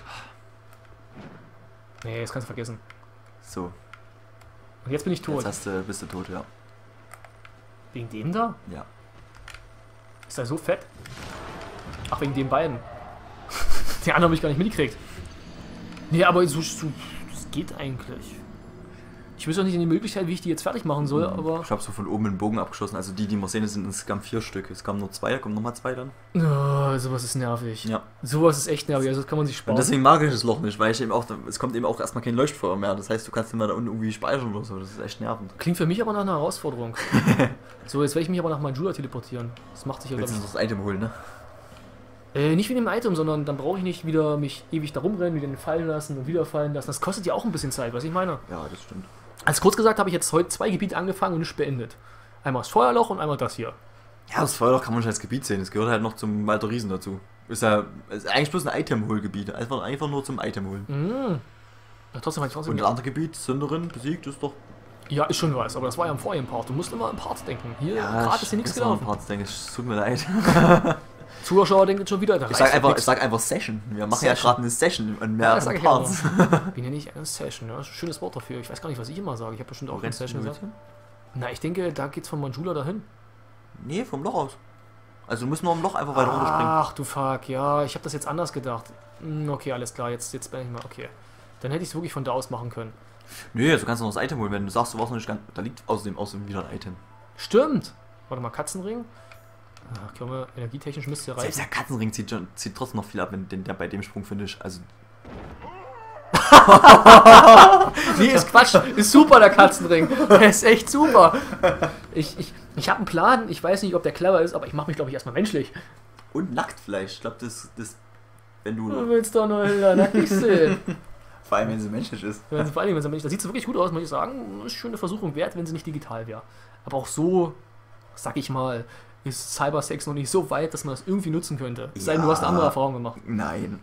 A: Nee, das kannst du vergessen.
B: So,
A: Und jetzt bin ich tot.
B: jetzt hast du, bist du tot, ja.
A: Wegen dem da?
B: Ja.
A: Ist er so fett? Ach, wegen den beiden. Den anderen habe ich gar nicht mitgekriegt. Nee, aber so, so das geht eigentlich. Ich wüsste auch nicht in die Möglichkeit, wie ich die jetzt fertig machen soll, aber...
B: Ich habe so von oben einen Bogen abgeschossen. Also die, die wir sehen, das sind insgesamt vier Stück. Es kamen nur zwei, da kommen nochmal zwei dann.
A: Oh, sowas ist nervig.
B: Ja.
A: Sowas ist echt nervig, also das kann man sich
B: Und
A: sparen.
B: deswegen mag ich das Loch nicht, weil ich eben auch, es kommt eben auch erstmal kein Leuchtfeuer mehr. Das heißt, du kannst immer da unten irgendwie speichern oder so. Das ist echt nervend.
A: Klingt für mich aber nach einer Herausforderung. So, jetzt werde ich mich aber nach Manjula teleportieren. Das macht sich ja,
B: Willst
A: glaube
B: du das Item holen, ne?
A: ich... Äh, nicht wie in dem Item, sondern dann brauche ich nicht wieder mich ewig da rumrennen, wieder fallen lassen und wieder fallen lassen. Das kostet ja auch ein bisschen Zeit, was ich meine.
B: Ja, das stimmt.
A: Als kurz gesagt habe ich jetzt heute zwei Gebiete angefangen und nicht beendet. Einmal das Feuerloch und einmal das hier.
B: Ja, das Feuerloch kann man nicht als Gebiet sehen. Es gehört halt noch zum Walter Riesen dazu. Ist ja ist eigentlich bloß ein Item-Hol-Gebiet. Einfach, einfach nur zum Item holen.
A: Mhm. Ja, trotzdem habe ich trotzdem...
B: Und das andere Gebiet, Sünderin, besiegt, ist doch...
A: Ja, ist schon was, aber das war ja im vorigen Part. Du musst immer im Part denken. Hier gerade ist hier nichts gelaufen.
B: Parts, denke ich. Es tut mir leid.
A: Zuschauer denken jetzt schon wieder, da
B: Ich sag,
A: reißt
B: einfach,
A: nix.
B: ich sag einfach Session. Wir machen ja
A: Session.
B: gerade eine Session und
A: Ja, das
B: mehrere
A: sag ich
B: Parts.
A: Wie nenne ich eine Session? Ja, das ist ein schönes Wort dafür. Ich weiß gar nicht, was ich immer sage. Ich habe bestimmt auch eine
B: Rennst du
A: Session
B: nur
A: gesagt.
B: hin?
A: Na, ich denke, da geht's von Manjula dahin.
B: Nee, vom Loch aus. Also du musst nur am Loch einfach weiter runterspringen.
A: Ach du Fuck, ja, ich habe das jetzt anders gedacht. Hm, okay, alles klar, jetzt, jetzt bin ich mal, okay. Dann hätte ich es wirklich von da aus machen können.
B: Nee, also kannst du noch das Item holen, wenn du sagst, du warst noch nicht ganz... Da liegt außerdem, außerdem wieder ein Item.
A: Stimmt! Warte mal, Katzenring. Ach, ich glaube, energietechnisch müsste ja
B: Selbst
A: reichen.
B: der Katzenring zieht, schon, zieht trotzdem noch viel ab, wenn den, der bei dem Sprung finde ich. Also.
A: Nee, ist Quatsch. Ist super, der Katzenring. Der ist echt super. Ich, ich, ich habe einen Plan. Ich weiß nicht, ob der clever ist, aber ich mache mich, glaube ich, erstmal menschlich.
B: Und nackt vielleicht. Ich glaube, das, das. Wenn du.
A: Du willst doch nur Hilda nackig sehen.
B: Vor allem, wenn sie menschlich ist.
A: Wenn sie, vor allem, wenn sie menschlich. Da sieht sie wirklich gut aus, muss ich sagen. Ist schon eine Versuchung wert, wenn sie nicht digital wäre. Aber auch so, sag ich mal, ist Cybersex noch nicht so weit, dass man das irgendwie nutzen könnte. Es sei denn, du hast eine andere Erfahrung gemacht.
B: Nein.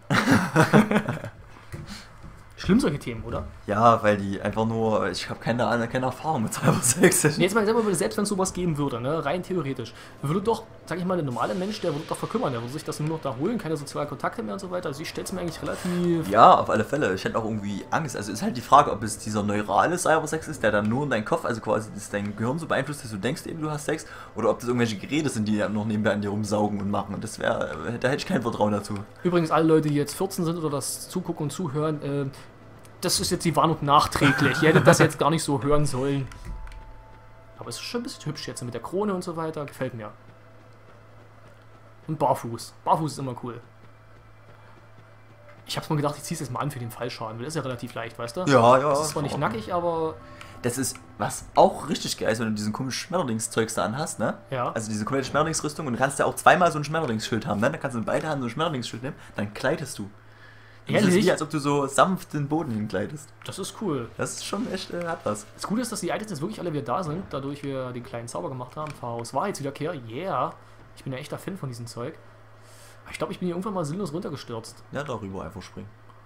A: Schlimm solche Themen, oder?
B: Ja, weil die einfach nur. Ich habe keine, Ahnung- keine Erfahrung mit Cybersex.
A: Nee, jetzt mal selber, selbst wenn es sowas geben würde, ne, rein theoretisch, würde doch, sag ich mal, der normale Mensch, der würde doch verkümmern, der würde sich das nur noch da holen, keine sozialen Kontakte mehr und so weiter. Also ich stell's mir eigentlich relativ...
B: Ja, auf alle Fälle. Ich hätte auch irgendwie Angst. Also ist halt die Frage, ob es dieser neurale Cybersex ist, der dann nur in deinen Kopf, also quasi das dein Gehirn so beeinflusst, dass du denkst eben, du hast Sex, oder ob das irgendwelche Geräte sind, die dann noch nebenbei an dir rumsaugen und machen. Und das wäre, da hätte ich kein Vertrauen dazu.
A: Übrigens, alle Leute, die jetzt vierzehn sind oder das zugucken und zuhören, äh, das ist jetzt die Warnung nachträglich. Ihr hättet das jetzt gar nicht so hören sollen. Aber es ist schon ein bisschen hübsch jetzt mit der Krone und so weiter. Gefällt mir. Und barfuß. Barfuß ist immer cool. Ich hab's mal gedacht, ich zieh's jetzt mal an für den Fallschaden, weil das ist ja relativ leicht, weißt du?
B: Ja, ja.
A: Das ist zwar nicht nackig, aber...
B: Das ist, was auch richtig geil ist, wenn du diesen komischen Schmetterlingszeugs da anhast, ne?
A: Ja.
B: Also diese komplette Schmetterlingsrüstung und du kannst ja auch zweimal so ein Schmetterlingsschild haben, ne? Dann kannst du in beide Handen so ein Schmetterlingsschild nehmen, dann gleitest du. Das ist
A: Ehrlich?
B: wie, als ob du so sanft den Boden hingleitest.
A: Das ist cool.
B: Das ist schon echt, äh, hat was.
A: Das Gute ist, dass die Items jetzt wirklich alle wieder da sind, dadurch wir den kleinen Zauber gemacht haben. Pfarrhaus Wahrheitswiederkehr, yeah. Ich bin ja echter Fan von diesem Zeug. Aber ich glaube, ich bin hier irgendwann mal sinnlos runtergestürzt.
B: Ja, darüber einfach springen.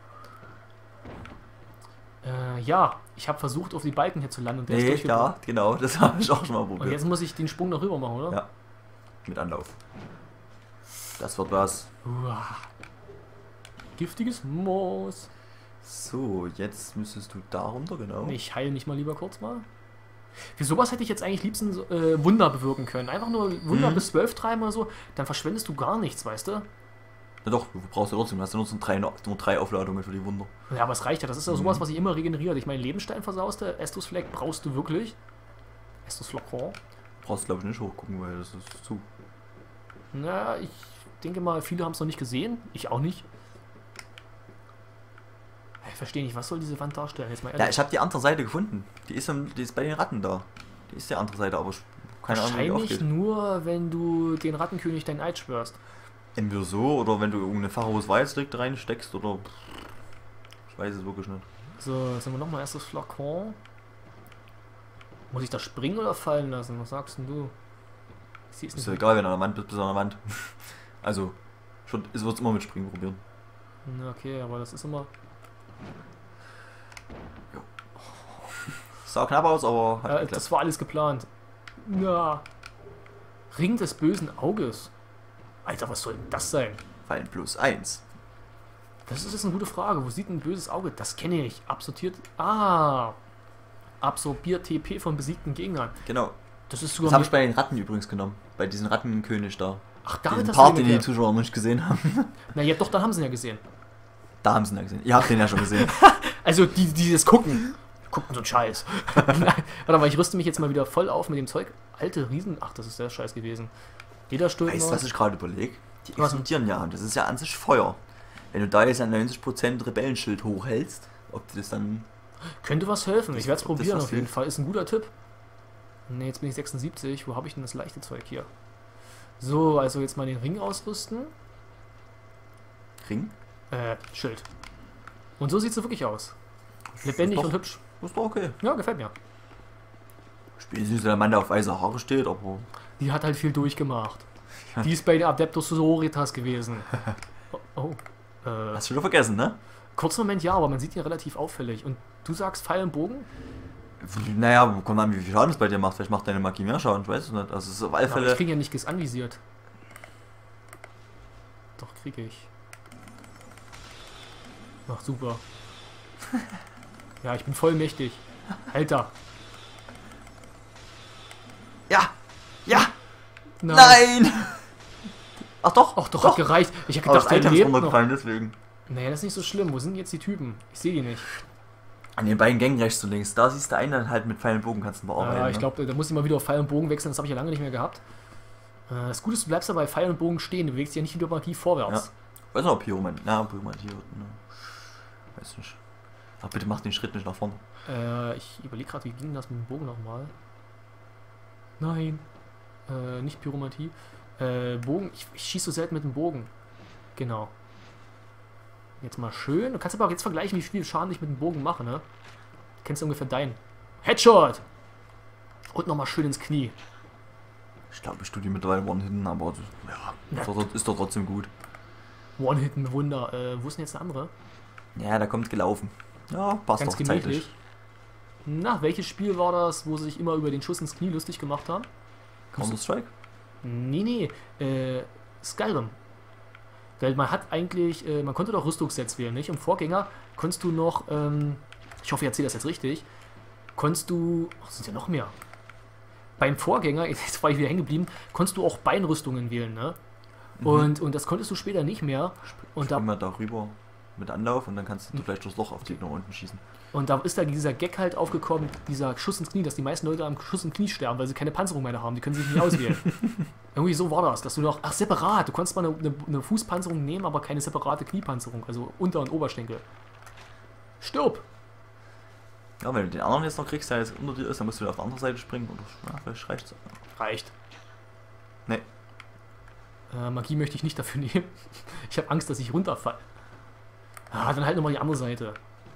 A: Äh, ja, ich habe versucht, auf die Balken hier zu landen und der ist
B: Nee,
A: durchgekommen.
B: ja, genau, das habe ich auch schon mal
A: Und
B: probiert.
A: jetzt muss ich den Sprung noch rüber machen, oder?
B: Ja. Mit Anlauf. Das wird was.
A: Uah. Giftiges Moos.
B: So, jetzt müsstest du da runter, genau.
A: Ich heile mich mal lieber kurz mal. Für sowas hätte ich jetzt eigentlich liebsten so, äh, Wunder bewirken können. Einfach nur Wunder
B: Mhm.
A: bis zwölf treiben oder so, dann verschwendest du gar nichts, weißt du?
B: Ja doch, du brauchst ja trotzdem, du hast ja nur, so drei, nur drei Aufladungen für die Wunder.
A: Ja, aber es reicht ja. Das ist ja
B: Mhm.
A: sowas, was sich immer regeneriert. Ich meine, Lebensstein versauste, Estus Fleck brauchst du wirklich. Estus Flocon.
B: Brauchst glaube ich nicht hochgucken, weil das ist zu.
A: Na, ich denke mal, viele haben es noch nicht gesehen. Ich auch nicht. Ich verstehe nicht, was soll diese Wand darstellen? Jetzt mal
B: Ja,
A: ehrlich.
B: ich habe die andere Seite gefunden. Die ist, im, die ist bei den Ratten da. Die ist die andere Seite, aber ich, keine Ahnung, wie die
A: Wahrscheinlich
B: aufgeht.
A: nur, wenn du den Rattenkönig dein Eid schwörst.
B: Entweder so, oder wenn du irgendeine Pfarrhaus Weißlicht reinsteckst, oder... Ich weiß es wirklich nicht.
A: So, jetzt haben wir nochmal erstes Flakon. Muss ich da springen oder fallen lassen? Was sagst denn du? Ich sehe es
B: Ist
A: nicht.
B: ja egal, wenn du an der Wand bist, bist du an der Wand. Also, schon, es wird immer mit Springen probieren.
A: Na, okay, aber das ist immer...
B: Sah knapp aus, aber hat
A: Äh,
B: geklappt.
A: das war alles geplant. Ja. Ring des bösen Auges. Alter, was soll denn das sein?
B: Fallen plus eins.
A: Das ist jetzt eine gute Frage. Wo sieht ein böses Auge? Das kenne ich. Absorbiert. Ah. Absorbiert T P von besiegten Gegnern.
B: Genau.
A: Das ist
B: Das
A: sogar.
B: habe ich bei den Ratten übrigens genommen. Bei diesen Rattenkönig da.
A: Ach, damit
B: Diesen
A: hast
B: Part,
A: du
B: den
A: den
B: die
A: geklärt.
B: Zuschauer noch nicht gesehen haben.
A: Na ja, doch, dann haben sie ihn ja gesehen.
B: Da haben sie ihn ja gesehen. Ihr habt den ja schon gesehen.
A: Also, die, die das gucken. Gucken so einen Scheiß. Nein, warte mal, ich rüste mich jetzt mal wieder voll auf mit dem Zeug. Alte Riesen. Ach, das ist der Scheiß gewesen. Jeder Stück.
B: Weißt du, was ich gerade überlege? Die
A: Was?
B: explodieren ja. Und das ist ja an sich Feuer. Wenn du da jetzt ein neunzig Prozent Rebellenschild hochhältst, ob du das dann...
A: Könnte was helfen. Ich werde es
B: Ob das
A: probieren
B: was
A: auf jeden
B: hilft?
A: Fall. Ist ein guter Tipp. Ne, jetzt bin ich sechsundsiebzig. Wo habe ich denn das leichte Zeug hier? So, also jetzt mal den Ring ausrüsten.
B: Ring?
A: Äh, Schild. Und so sieht sie wirklich aus. Lebendig
B: Doch.
A: und hübsch.
B: Das ist doch okay.
A: Ja, gefällt mir.
B: Ich bin süß, wenn der Mann, der auf weiße Haare steht, aber...
A: Die hat halt viel durchgemacht. Die ist bei der Adeptus Sororitas gewesen. Oh, oh. Äh,
B: Hast du wieder vergessen, ne?
A: kurzen Moment ja, aber man sieht ihn relativ auffällig. Und du sagst Pfeil und Bogen?
B: Naja, kommt an, wie viel Schaden es bei dir macht. Vielleicht macht deine Magie mehr Schaden, ich weiß es nicht. Also es ist auf alle
A: Aber ich
B: Fälle...
A: kriege ja nicht Giss anvisiert. Doch, kriege ich. Ach, super. Ja, ich bin voll mächtig. Alter.
B: Ja! Ja!
A: Nein.
B: Nein! Ach doch!
A: Ach, doch, hat gereicht. Ich habe
B: Aber das
A: gedacht, der
B: Item ist
A: lebt noch.
B: runtergefallen, deswegen.
A: Naja, das ist nicht so schlimm. Wo sind jetzt die Typen? Ich sehe die nicht.
B: An den beiden Gängen rechts und links. Da siehst du einen halt mit Pfeil und Bogen kannst du bearbeiten.
A: Ja, ich
B: ne?
A: glaube, da muss ich mal wieder auf Pfeil und Bogen wechseln. Das habe ich ja lange nicht mehr gehabt. Äh, das Gute ist, du bleibst dabei Pfeil und Bogen stehen, du bewegst dich ja nicht in Diplomatie vorwärts.
B: Ja. Weiß nicht, ob Pyromantie. Na, Pyromantie wird, ne? Weiß nicht. Aber bitte mach den Schritt nicht nach vorne.
A: Äh, ich überlege gerade, wie ging das mit dem Bogen nochmal? Nein. Äh, nicht Pyromantie. Äh, Bogen. Ich, ich schieße so selten mit dem Bogen. Genau. Jetzt mal schön. Du kannst aber auch jetzt vergleichen, wie viel Schaden ich mit dem Bogen mache, ne? Kennst du ungefähr deinen. Headshot! Und nochmal schön ins Knie.
B: Ich glaube, ich tue die mittlerweile One-Hitten, aber ja,
A: Ja.
B: ist doch, ist doch trotzdem gut.
A: One-Hit, ein Wunder. Äh, wo ist denn jetzt der andere?
B: Ja, da kommt gelaufen. Ja, passt
A: Ganz
B: doch
A: gemütlich.
B: zeitlich.
A: Na, welches Spiel war das, wo sie sich immer über den Schuss ins Knie lustig gemacht haben?
B: Counter-Strike?
A: Nee, nee. Äh, Skyrim. Weil man hat eigentlich, äh, man konnte doch Rüstungssets wählen, nicht? Im Vorgänger konntest du noch, ähm, ich hoffe, ich erzähle das jetzt richtig, konntest du, ach, sind ja noch mehr. Beim Vorgänger, jetzt war ich wieder hängen geblieben, konntest du auch Beinrüstungen wählen, ne?
B: Mhm.
A: Und, und das konntest du später nicht mehr. Und da,
B: Spring mal darüber mit Anlauf und dann kannst du vielleicht durchs Loch auf die Gegner unten schießen.
A: und da ist da dieser Gag halt aufgekommen, dieser Schuss ins Knie, dass die meisten Leute am Schuss ins Knie sterben, weil sie keine Panzerung mehr haben, die können sich nicht auswählen. Irgendwie so war das, dass du noch, ach separat, du konntest mal eine, eine, eine Fußpanzerung nehmen, aber keine separate Kniepanzerung, also Unter- und Oberschenkel. Stirb!
B: Ja, wenn du den anderen jetzt noch kriegst, der jetzt unter dir ist, dann musst du wieder auf die andere Seite springen oder ja, vielleicht reicht's.
A: Reicht.
B: Nee.
A: Äh, Magie möchte ich nicht dafür nehmen. Ich habe Angst, dass ich runterfalle. Ah, dann halt nochmal die andere Seite.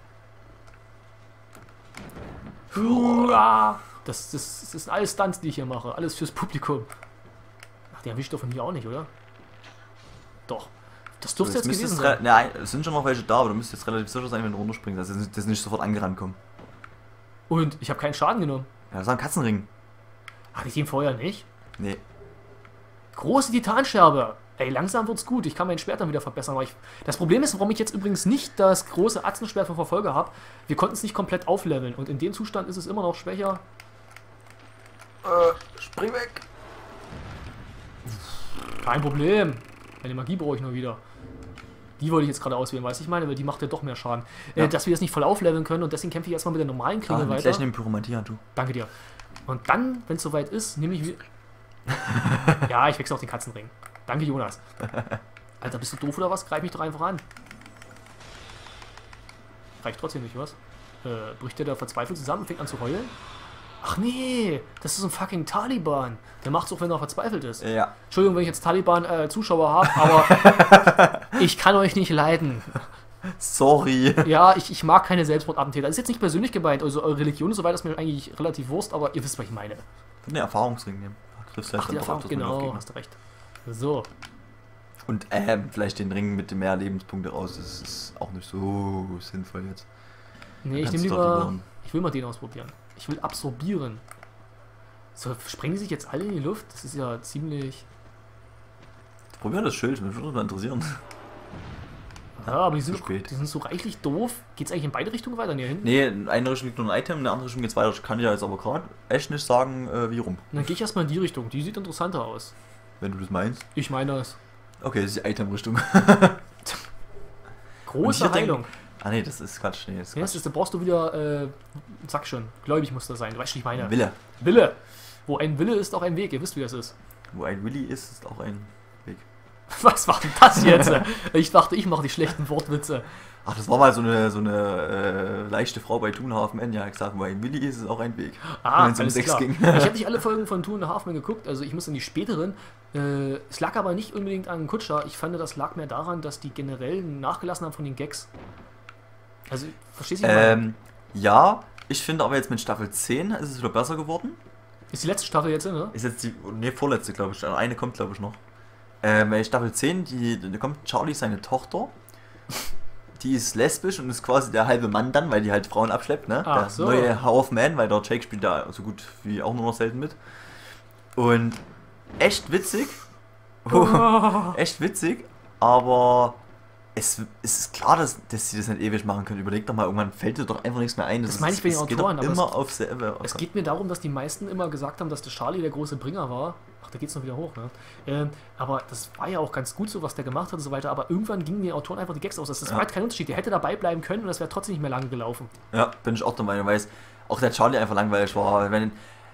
A: Hurra! Das, das, das sind alles Stunts, die ich hier mache. Alles fürs Publikum. Ach, der erwischt doch von hier auch nicht, oder? Doch. Das dürfte jetzt gewesen sein.
B: Nein, es sind schon noch welche da, aber du müsstest jetzt relativ sicher sein, wenn du runterspringst, dass sie das nicht sofort angerannt kommen.
A: Und ich habe keinen Schaden genommen.
B: Ja, das war ein Katzenring.
A: Hatte ich den vorher nicht?
B: Nee.
A: Große Titanscherbe. Ey, langsam wird's gut. Ich kann mein Schwert dann wieder verbessern. Aber ich, das Problem ist, warum ich jetzt übrigens nicht das große Atzenschwert vom Verfolger habe. Wir konnten es nicht komplett aufleveln. Und in dem Zustand ist es immer noch schwächer.
B: Äh, spring weg.
A: Kein Problem. Meine Magie brauche ich nur wieder. Die wollte ich jetzt gerade auswählen, weiß ich meine, weil die macht ja doch mehr Schaden.
B: Ja.
A: Äh, dass wir das nicht voll aufleveln können und deswegen kämpfe ich erstmal mit der normalen Klinge
B: Ah,
A: weiter.
B: gleich neben Pyromantie an, du.
A: Danke dir. Und dann, wenn es soweit ist, nehme ich wieder. Ja, ich wechsle auf den Katzenring. Danke, Jonas. Alter, bist du doof oder was? Greif mich doch einfach an. Reicht trotzdem nicht, was? Äh, bricht der da verzweifelt zusammen und fängt an zu heulen? Ach nee, das ist ein fucking Taliban. Der macht's auch, wenn er verzweifelt ist.
B: Ja.
A: Entschuldigung, wenn ich jetzt Taliban-Zuschauer habe, aber ich kann euch nicht leiden.
B: Sorry.
A: Ja, ich, ich mag keine Selbstmordattentäter. Das ist jetzt nicht persönlich gemeint, also eure Religion und so weiter ist mir eigentlich relativ Wurst, aber ihr wisst, was ich meine.
B: Den Erfahrungsring nehmen. Da triffst du
A: Ach, die Erfahrung, genau, hast du recht. So,
B: Und ähm, vielleicht den Ring mit dem mehr Lebenspunkte raus. Das ist auch nicht so sinnvoll jetzt.
A: nee, ich
B: Kannst
A: nehme
B: du doch
A: lieber,
B: lieber-
A: ich will mal den ausprobieren. Ich will absorbieren. So, sprengen die sich jetzt alle in die Luft? Das ist ja ziemlich...
B: Probier das Schild, mich würde das mal interessieren.
A: Ja, aber die sind,
B: Zu spät.
A: die sind so reichlich doof. Geht's eigentlich in beide Richtungen weiter? Nee, hinten?
B: Nee, in eine Richtung liegt nur ein Item, in der andere Richtung geht's weiter. Ich kann dir jetzt aber gerade echt nicht sagen, äh, wie rum.
A: Dann gehe ich erstmal in die Richtung. Die sieht interessanter aus.
B: Wenn du das meinst.
A: Ich meine das.
B: Okay, das ist die Item-Richtung.
A: Große
B: hier
A: Heilung.
B: denk- Ah nee, das ist Quatsch. Nee, das ist
A: Ja,
B: Quatsch.
A: das ist, da brauchst du wieder, äh, sag schon, gläubig muss das sein. Du weißt, wie ich meine.
B: Wille.
A: Wille. Wo ein Wille ist, auch ein Weg. Ihr wisst, wie das ist.
B: Wo ein Willi ist, ist auch ein Weg.
A: Was war denn das jetzt? Ich dachte, ich mache die schlechten Wortwitze.
B: Ach, das war mal so eine, so eine äh, leichte Frau bei Two and a Half Men. Ja, hat gesagt, wo ein Willi ist, ist auch ein Weg.
A: Ah,
B: Wenn es um
A: alles
B: Sex
A: klar.
B: ging.
A: Ich habe nicht alle Folgen von Two and a Half Men geguckt, also ich muss in die späteren. Äh, es lag aber nicht unbedingt an Kutscher. Ich fand, das lag mehr daran, dass die generell nachgelassen haben von den Gags. Also, verstehst du, wie ich meine?
B: Ähm, ja, ich finde aber jetzt mit Staffel zehn ist es wieder besser geworden.
A: Ist die letzte Staffel jetzt, ne?
B: Ist jetzt die, ne, vorletzte, glaube ich. Eine kommt, glaube ich, noch. Ähm, bei Staffel zehn, die, da kommt Charlie, seine Tochter. Die ist lesbisch und ist quasi der halbe Mann dann, weil die halt Frauen abschleppt, ne?
A: Ach
B: der
A: so.
B: neue Half-Man, weil der Jake spielt da so gut wie auch nur noch selten mit. Und echt witzig.
A: Oh.
B: Echt witzig, aber es, es ist klar, dass, dass sie das nicht ewig machen können. Überleg doch mal, irgendwann fällt dir doch einfach nichts mehr ein.
A: Das meine ich bei den
B: es geht
A: Autoren,
B: doch
A: aber
B: immer
A: es-
B: auf selbe.
A: Es geht mir darum, dass die meisten immer gesagt haben, dass der Charlie der große Bringer war. Ach, da geht's noch wieder hoch, ne? Ähm, aber das war ja auch ganz gut so, was der gemacht hat und so weiter. Aber irgendwann gingen den Autoren einfach die Gags aus. Das, das
B: Ja.
A: war halt kein Unterschied. Der hätte dabei bleiben können und das wäre trotzdem nicht mehr lange gelaufen.
B: Ja, bin ich auch der Meinung, weil es auch der Charlie einfach langweilig war. Wenn,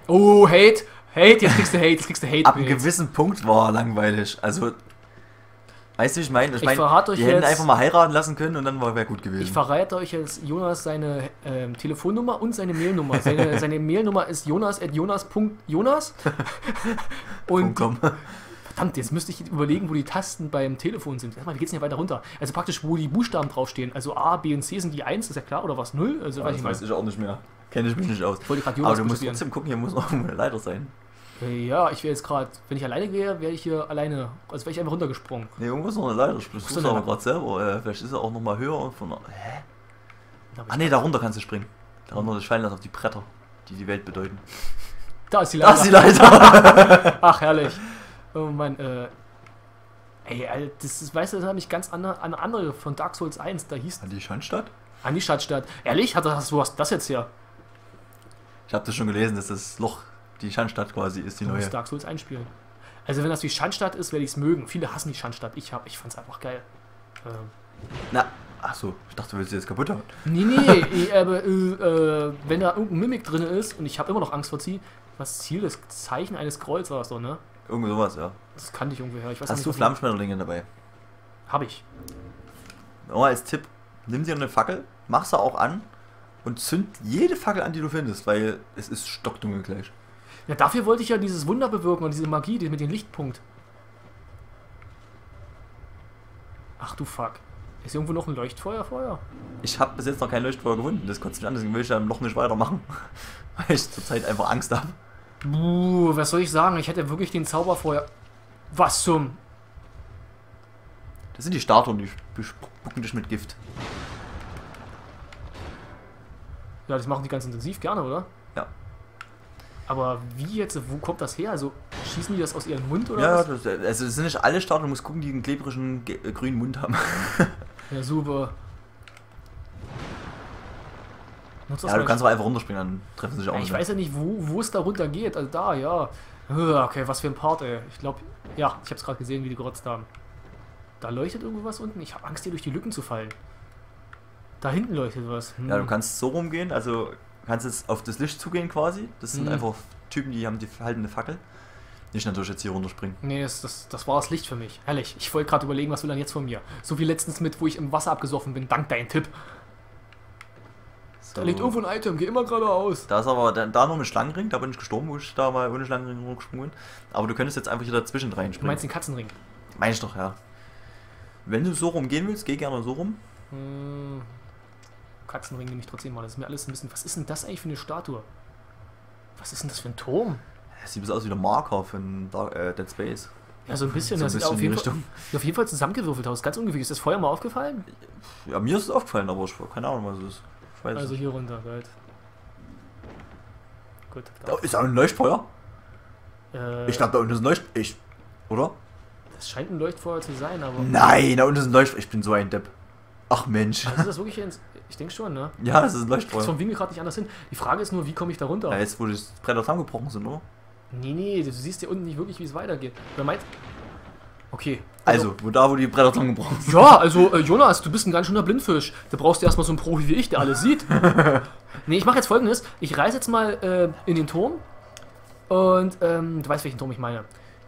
A: Oh, Hate. Hate, jetzt kriegst du Hate, jetzt kriegst du Hate.
B: Ab einem gewissen Punkt war er langweilig. Also, weißt du, wie ich meine? Ich meine,
A: verrate euch
B: die hätten
A: jetzt-
B: einfach mal heiraten lassen können und dann wäre gut gewesen.
A: Ich verrate euch jetzt Jonas seine ähm, Telefonnummer und seine Mailnummer. Seine, seine Mailnummer ist jonas at jonas.jonas. Und
B: Komm.
A: verdammt, jetzt müsste ich überlegen, wo die Tasten beim Telefon sind. Warte mal, wie geht's denn hier weiter runter? Also praktisch, wo die Buchstaben draufstehen. Also A, B und C sind die eins, ist ja klar, oder was? null? Also weiß
B: Das
A: ich
B: weiß
A: nicht.
B: ich auch nicht mehr. Kenne ich mich nicht aus.
A: Wollte gerade
B: Aber
A: Jonas
B: du musst
A: buchstabieren.
B: trotzdem gucken, hier muss noch eine Leiter sein.
A: Äh, Ja, ich wäre jetzt gerade, wenn ich alleine wäre, wäre ich hier alleine, also wäre ich einfach runtergesprungen.
B: Ne, irgendwo ist noch eine Leiter. Ich
A: ist
B: versuch's
A: denn
B: aber
A: eine
B: gerade selber. Äh, vielleicht ist er auch noch mal höher. Und von, hä?
A: Da, hab
B: Ah
A: ich-
B: ne, darunter kannst du springen. Darunter fallen lassen auf die Bretter, die die Welt bedeuten.
A: da ist die
B: Da
A: Leiter.
B: ist die Leiter!
A: Ach, herrlich. Oh Mann, äh. Ey, Alter, das ist, weißt du, das hat mich ganz an eine, an eine andere von Dark Souls eins, da hieß
B: An die Schandstadt?
A: an die Stadtstadt. Ehrlich? Hat das, wo hast du das jetzt her?
B: Ich habe das schon gelesen, dass das Loch die Schandstadt quasi ist, die
A: Du
B: neue.
A: musst Dark Souls einspielen. Also wenn das wie Schandstadt ist, werde ich es mögen. Viele hassen die Schandstadt. Ich hab, ich fand's einfach geil. Ähm,
B: Na, ach so, ich dachte, du willst sie jetzt kaputt haben.
A: nee, nee, ich, aber äh, äh, wenn da irgendein Mimik drin ist und ich habe immer noch Angst vor sie, was Ziel, das Zeichen eines Grolls war das doch, ne?
B: Irgendwie sowas, ja.
A: Das kannte ich irgendwo her. Ich weiß
B: Hast
A: nicht,
B: du
A: was-
B: Flammschmetterlinge dabei?
A: Hab ich.
B: Nochmal als Tipp, nimm dir eine Fackel, mach sie auch an und zünd jede Fackel an, die du findest, weil es ist stockdunkel gleich.
A: Ja, dafür wollte ich ja dieses Wunder bewirken und diese Magie die mit dem Lichtpunkt. Ach du Fuck. Ist irgendwo noch ein Leuchtfeuer vorher?
B: Ich habe bis jetzt noch kein Leuchtfeuer gefunden, das kotzt mich an, deswegen will ich ja noch nicht weitermachen. Weil ich zurzeit einfach Angst habe.
A: Buh, was soll ich sagen? Ich hätte wirklich den Zauber vorher. Was zum?
B: Das sind die Statuen, die bespucken dich mit Gift.
A: Ja, das machen die ganz intensiv gerne, oder?
B: Ja.
A: Aber wie jetzt? Wo kommt das her? Also schießen die das aus ihrem Mund oder
B: Ja,
A: was?
B: das, also das sind nicht alle Statuen, du musst gucken, die einen klebrigen ge- äh, grünen Mund haben.
A: Ja, super. Nutzt das
B: Ja, du
A: mal-
B: kannst auch einfach runterspringen, dann treffen sie sich auch
A: Ja,
B: nicht
A: ich
B: mehr.
A: weiß ja nicht, wo, wo es da runter geht. Also da, ja. Ah, okay, was für ein Part, ey. Ich glaube, ja, ich habe es gerade gesehen, wie die gerotzt haben. Da leuchtet irgendwo was unten. Ich habe Angst, hier durch die Lücken zu fallen. Da hinten leuchtet was. Hm.
B: Ja, du kannst so rumgehen, also kannst jetzt auf das Licht zugehen quasi. Das sind
A: Mhm.
B: einfach Typen, die haben die haltende Fackel. Nicht natürlich jetzt hier runterspringen.
A: Nee, das, das, das war das Licht für mich. Herrlich. Ich wollte gerade überlegen, was will er jetzt von mir? So wie letztens mit, wo ich im Wasser abgesoffen bin, dank deinem Tipp.
B: So.
A: Da liegt irgendwo ein Item, geh immer geradeaus.
B: Da ist aber da, da noch ein Schlangenring, da bin ich gestorben, wo ich da mal ohne Schlangenring rumgesprungen bin. Aber du könntest jetzt einfach hier dazwischen
A: Du
B: reinspringen.
A: meinst den Katzenring?
B: Meine ich doch, ja. Wenn du so rumgehen willst, geh gerne so rum.
A: Hm, Katzenring nehme ich trotzdem mal. Das ist mir alles ein bisschen. Was ist denn das eigentlich für eine Statue? Was ist denn das für ein Turm?
B: Das sieht ein bisschen aus wie der Marker von Dark, äh, Dead Space.
A: Ja, so ein bisschen.
B: So ein
A: das sieht
B: bisschen
A: auf
B: in
A: jeden,
B: die
A: Fall,
B: Richtung.
A: sieht auf jeden Fall zusammengewürfelt aus. Ganz ungewicht. Ist das vorher mal aufgefallen?
B: Ja, mir ist es aufgefallen, aber ich keine Ahnung, was es ist. Ich weiß
A: Also
B: nicht.
A: hier runter, halt. Gut.
B: Da ist auch ein Leuchtfeuer.
A: Äh,
B: Ich glaube, da unten ist ein Leuchtfeuer. Ich. Oder?
A: das scheint ein Leuchtfeuer zu sein, aber.
B: Nein, da unten ist ein Leuchtfeuer. Ich bin so ein Depp. Ach Mensch.
A: Also ist das wirklich ins. Ich denke schon, ne?
B: Ja, das ist ein
A: Das
B: Leuchtfeuer.
A: vom Winkel gerade nicht anders hin. Die Frage ist nur, wie komme ich da runter?
B: Ja, jetzt, wo die Bretter zusammengebrochen sind, oder?
A: Nee, nee, du siehst ja unten nicht wirklich, wie es weitergeht. Wer meint. Okay.
B: Also, wo da, wo die Bretter zusammengebrochen sind.
A: Ja, also äh, Jonas, du bist ein ganz schöner Blindfisch. Da brauchst du erstmal so einen Profi wie ich, der alles sieht. Nee, ich mache jetzt folgendes. Ich reise jetzt mal äh, in den Turm. Und ähm, du weißt, welchen Turm ich meine.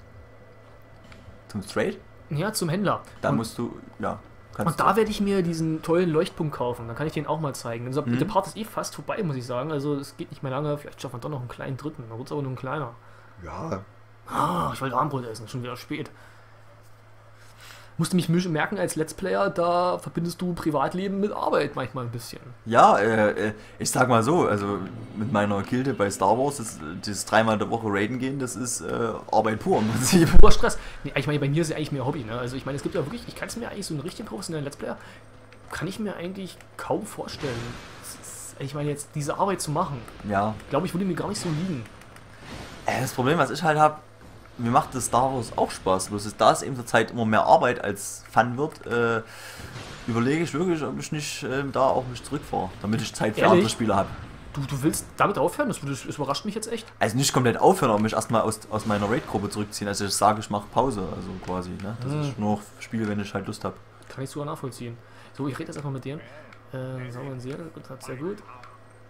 B: Zum Straight?
A: Ja, zum Händler.
B: Da
A: und,
B: musst du, ja. Kannst
A: und da werde ich mir diesen tollen Leuchtpunkt kaufen. Dann kann ich den auch mal zeigen. Also,
B: Mhm.
A: Der Part ist eh fast vorbei, muss ich sagen. Also es geht nicht mehr lange. Vielleicht schaffen wir doch noch einen kleinen dritten. Dann wird es aber nur ein kleiner.
B: du. Ja.
A: Ah, ich wollte Abendbrot essen. Schon wieder spät. Musste mich misch- merken, als Let's Player, da verbindest du Privatleben mit Arbeit manchmal ein bisschen.
B: Ja, äh, äh, ich sag mal so, also mit meiner Gilde bei Star Wars, das, das dreimal in der Woche raiden gehen, das ist äh, Arbeit pur im Prinzip.
A: Purer Stress. Nee, ich meine, bei mir ist ja eigentlich mehr Hobby. Ne? Also ich meine, es gibt ja wirklich, ich kann es mir eigentlich so einen richtigen professionellen Let's Player, kann ich mir eigentlich kaum vorstellen. Das ist, ich meine, jetzt diese Arbeit zu machen,
B: Ja.
A: glaube ich, würde mir gar nicht so liegen.
B: Äh, das Problem, was ich halt habe, mir macht das Star Wars auch Spaß, bloß ist da es eben zur Zeit immer mehr Arbeit als Fun wird, äh, überlege ich wirklich, ob ich nicht äh, da auch mich zurückfahre, damit ich Zeit für
A: Ehrlich?
B: andere Spiele habe.
A: Du, du willst damit aufhören? Das, das, das überrascht mich jetzt echt.
B: Also nicht komplett aufhören, aber mich erstmal aus, aus meiner Raid-Gruppe zurückziehen. Also ich sage, ich mache Pause, also quasi, ne? Dass
A: Mhm.
B: ich nur noch spiele, wenn ich halt Lust habe.
A: Kann ich sogar nachvollziehen. So, ich rede jetzt einfach mit dir. Äh, sauber und sehr, gut, hat sehr gut.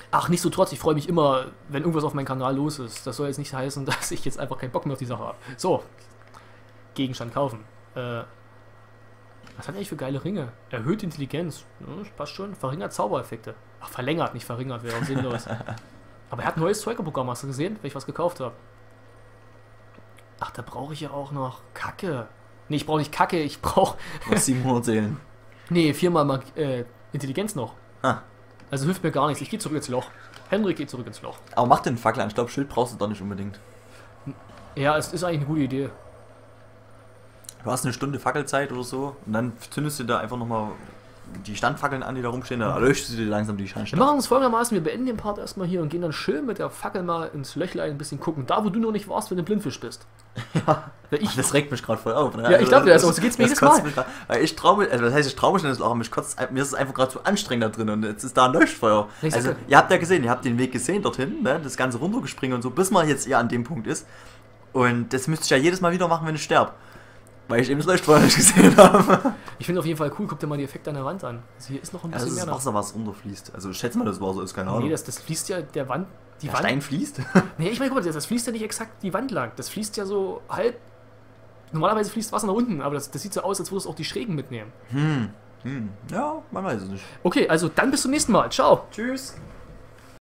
A: Ach, nichtsdestotrotz, ich freue mich immer, wenn irgendwas auf meinem Kanal los ist. Das soll jetzt nicht heißen, dass ich jetzt einfach keinen Bock mehr auf die Sache habe. So, Gegenstand kaufen. Äh, was hat er eigentlich für geile Ringe? Erhöht Intelligenz. Ja, das passt schon. Verringert Zaubereffekte. Ach, verlängert, nicht verringert, wäre auch sinnlos. Aber er hat ein neues Striker-Programm, hast du gesehen, wenn ich was gekauft habe? Ach, da brauche ich ja auch noch Kacke. Nee, ich brauche nicht Kacke, ich brauche...
B: siebenhundert Seelen.
A: Nee, viermal Mag äh, Intelligenz noch.
B: Ah.
A: Also hilft mir gar nichts. Ich gehe zurück ins Loch. Henrik geht zurück ins Loch.
B: Aber mach den Fackel an. Ich glaube, Schild brauchst du doch nicht unbedingt.
A: Ja, es ist eigentlich eine gute Idee.
B: Du hast eine Stunde Fackelzeit oder so und dann zündest du da einfach nochmal die Standfackeln an, die da rumstehen, dann erleuchtest du dir langsam die
A: Wir
B: Standstadt.
A: machen es folgendermaßen, wir beenden den Part erstmal hier und gehen dann schön mit der Fackel mal ins Löchlein ein bisschen gucken. Da, wo du noch nicht warst, wenn du Blindfisch bist.
B: Ja,
A: Weil ich,
B: das regt mich gerade voll auf. Ne?
A: Ja, ich glaube dir das auch. So geht's mir jedes Mal.
B: Mich grad, weil ich traue mich, also das heißt, ich traue mich nicht, das Loch, mich kotzt, mir ist es einfach gerade zu anstrengend da drin und jetzt ist da ein Leuchtfeuer.
A: Ich
B: Also,
A: sag,
B: ihr habt ja gesehen, ihr habt den Weg gesehen dorthin, ne? Das ganze runtergespringen und so, bis man jetzt eher an dem Punkt ist. Und das müsste ich ja jedes Mal wieder machen, wenn ich sterbe. Weil ich eben das Leuchtfeuer nicht gesehen habe.
A: ich finde auf jeden Fall cool, guck dir mal die Effekte an der Wand an. Also hier ist noch ein
B: Also
A: bisschen
B: das
A: mehr.
B: Wasser, was runterfließt. Also ich schätze mal, das Wasser ist keine Ahnung.
A: Nee, das, das fließt ja der Wand. Die
B: der
A: Wand.
B: Stein fließt?
A: Nee, ich meine, guck mal, das, das fließt ja nicht exakt die Wand lang. Das fließt ja so halb. Normalerweise fließt Wasser nach unten, aber das, das sieht so aus, als würde es auch die Schrägen mitnehmen.
B: Hm. Hm. Ja, man weiß es nicht.
A: Okay, also dann bis zum nächsten Mal. Ciao.
B: Tschüss.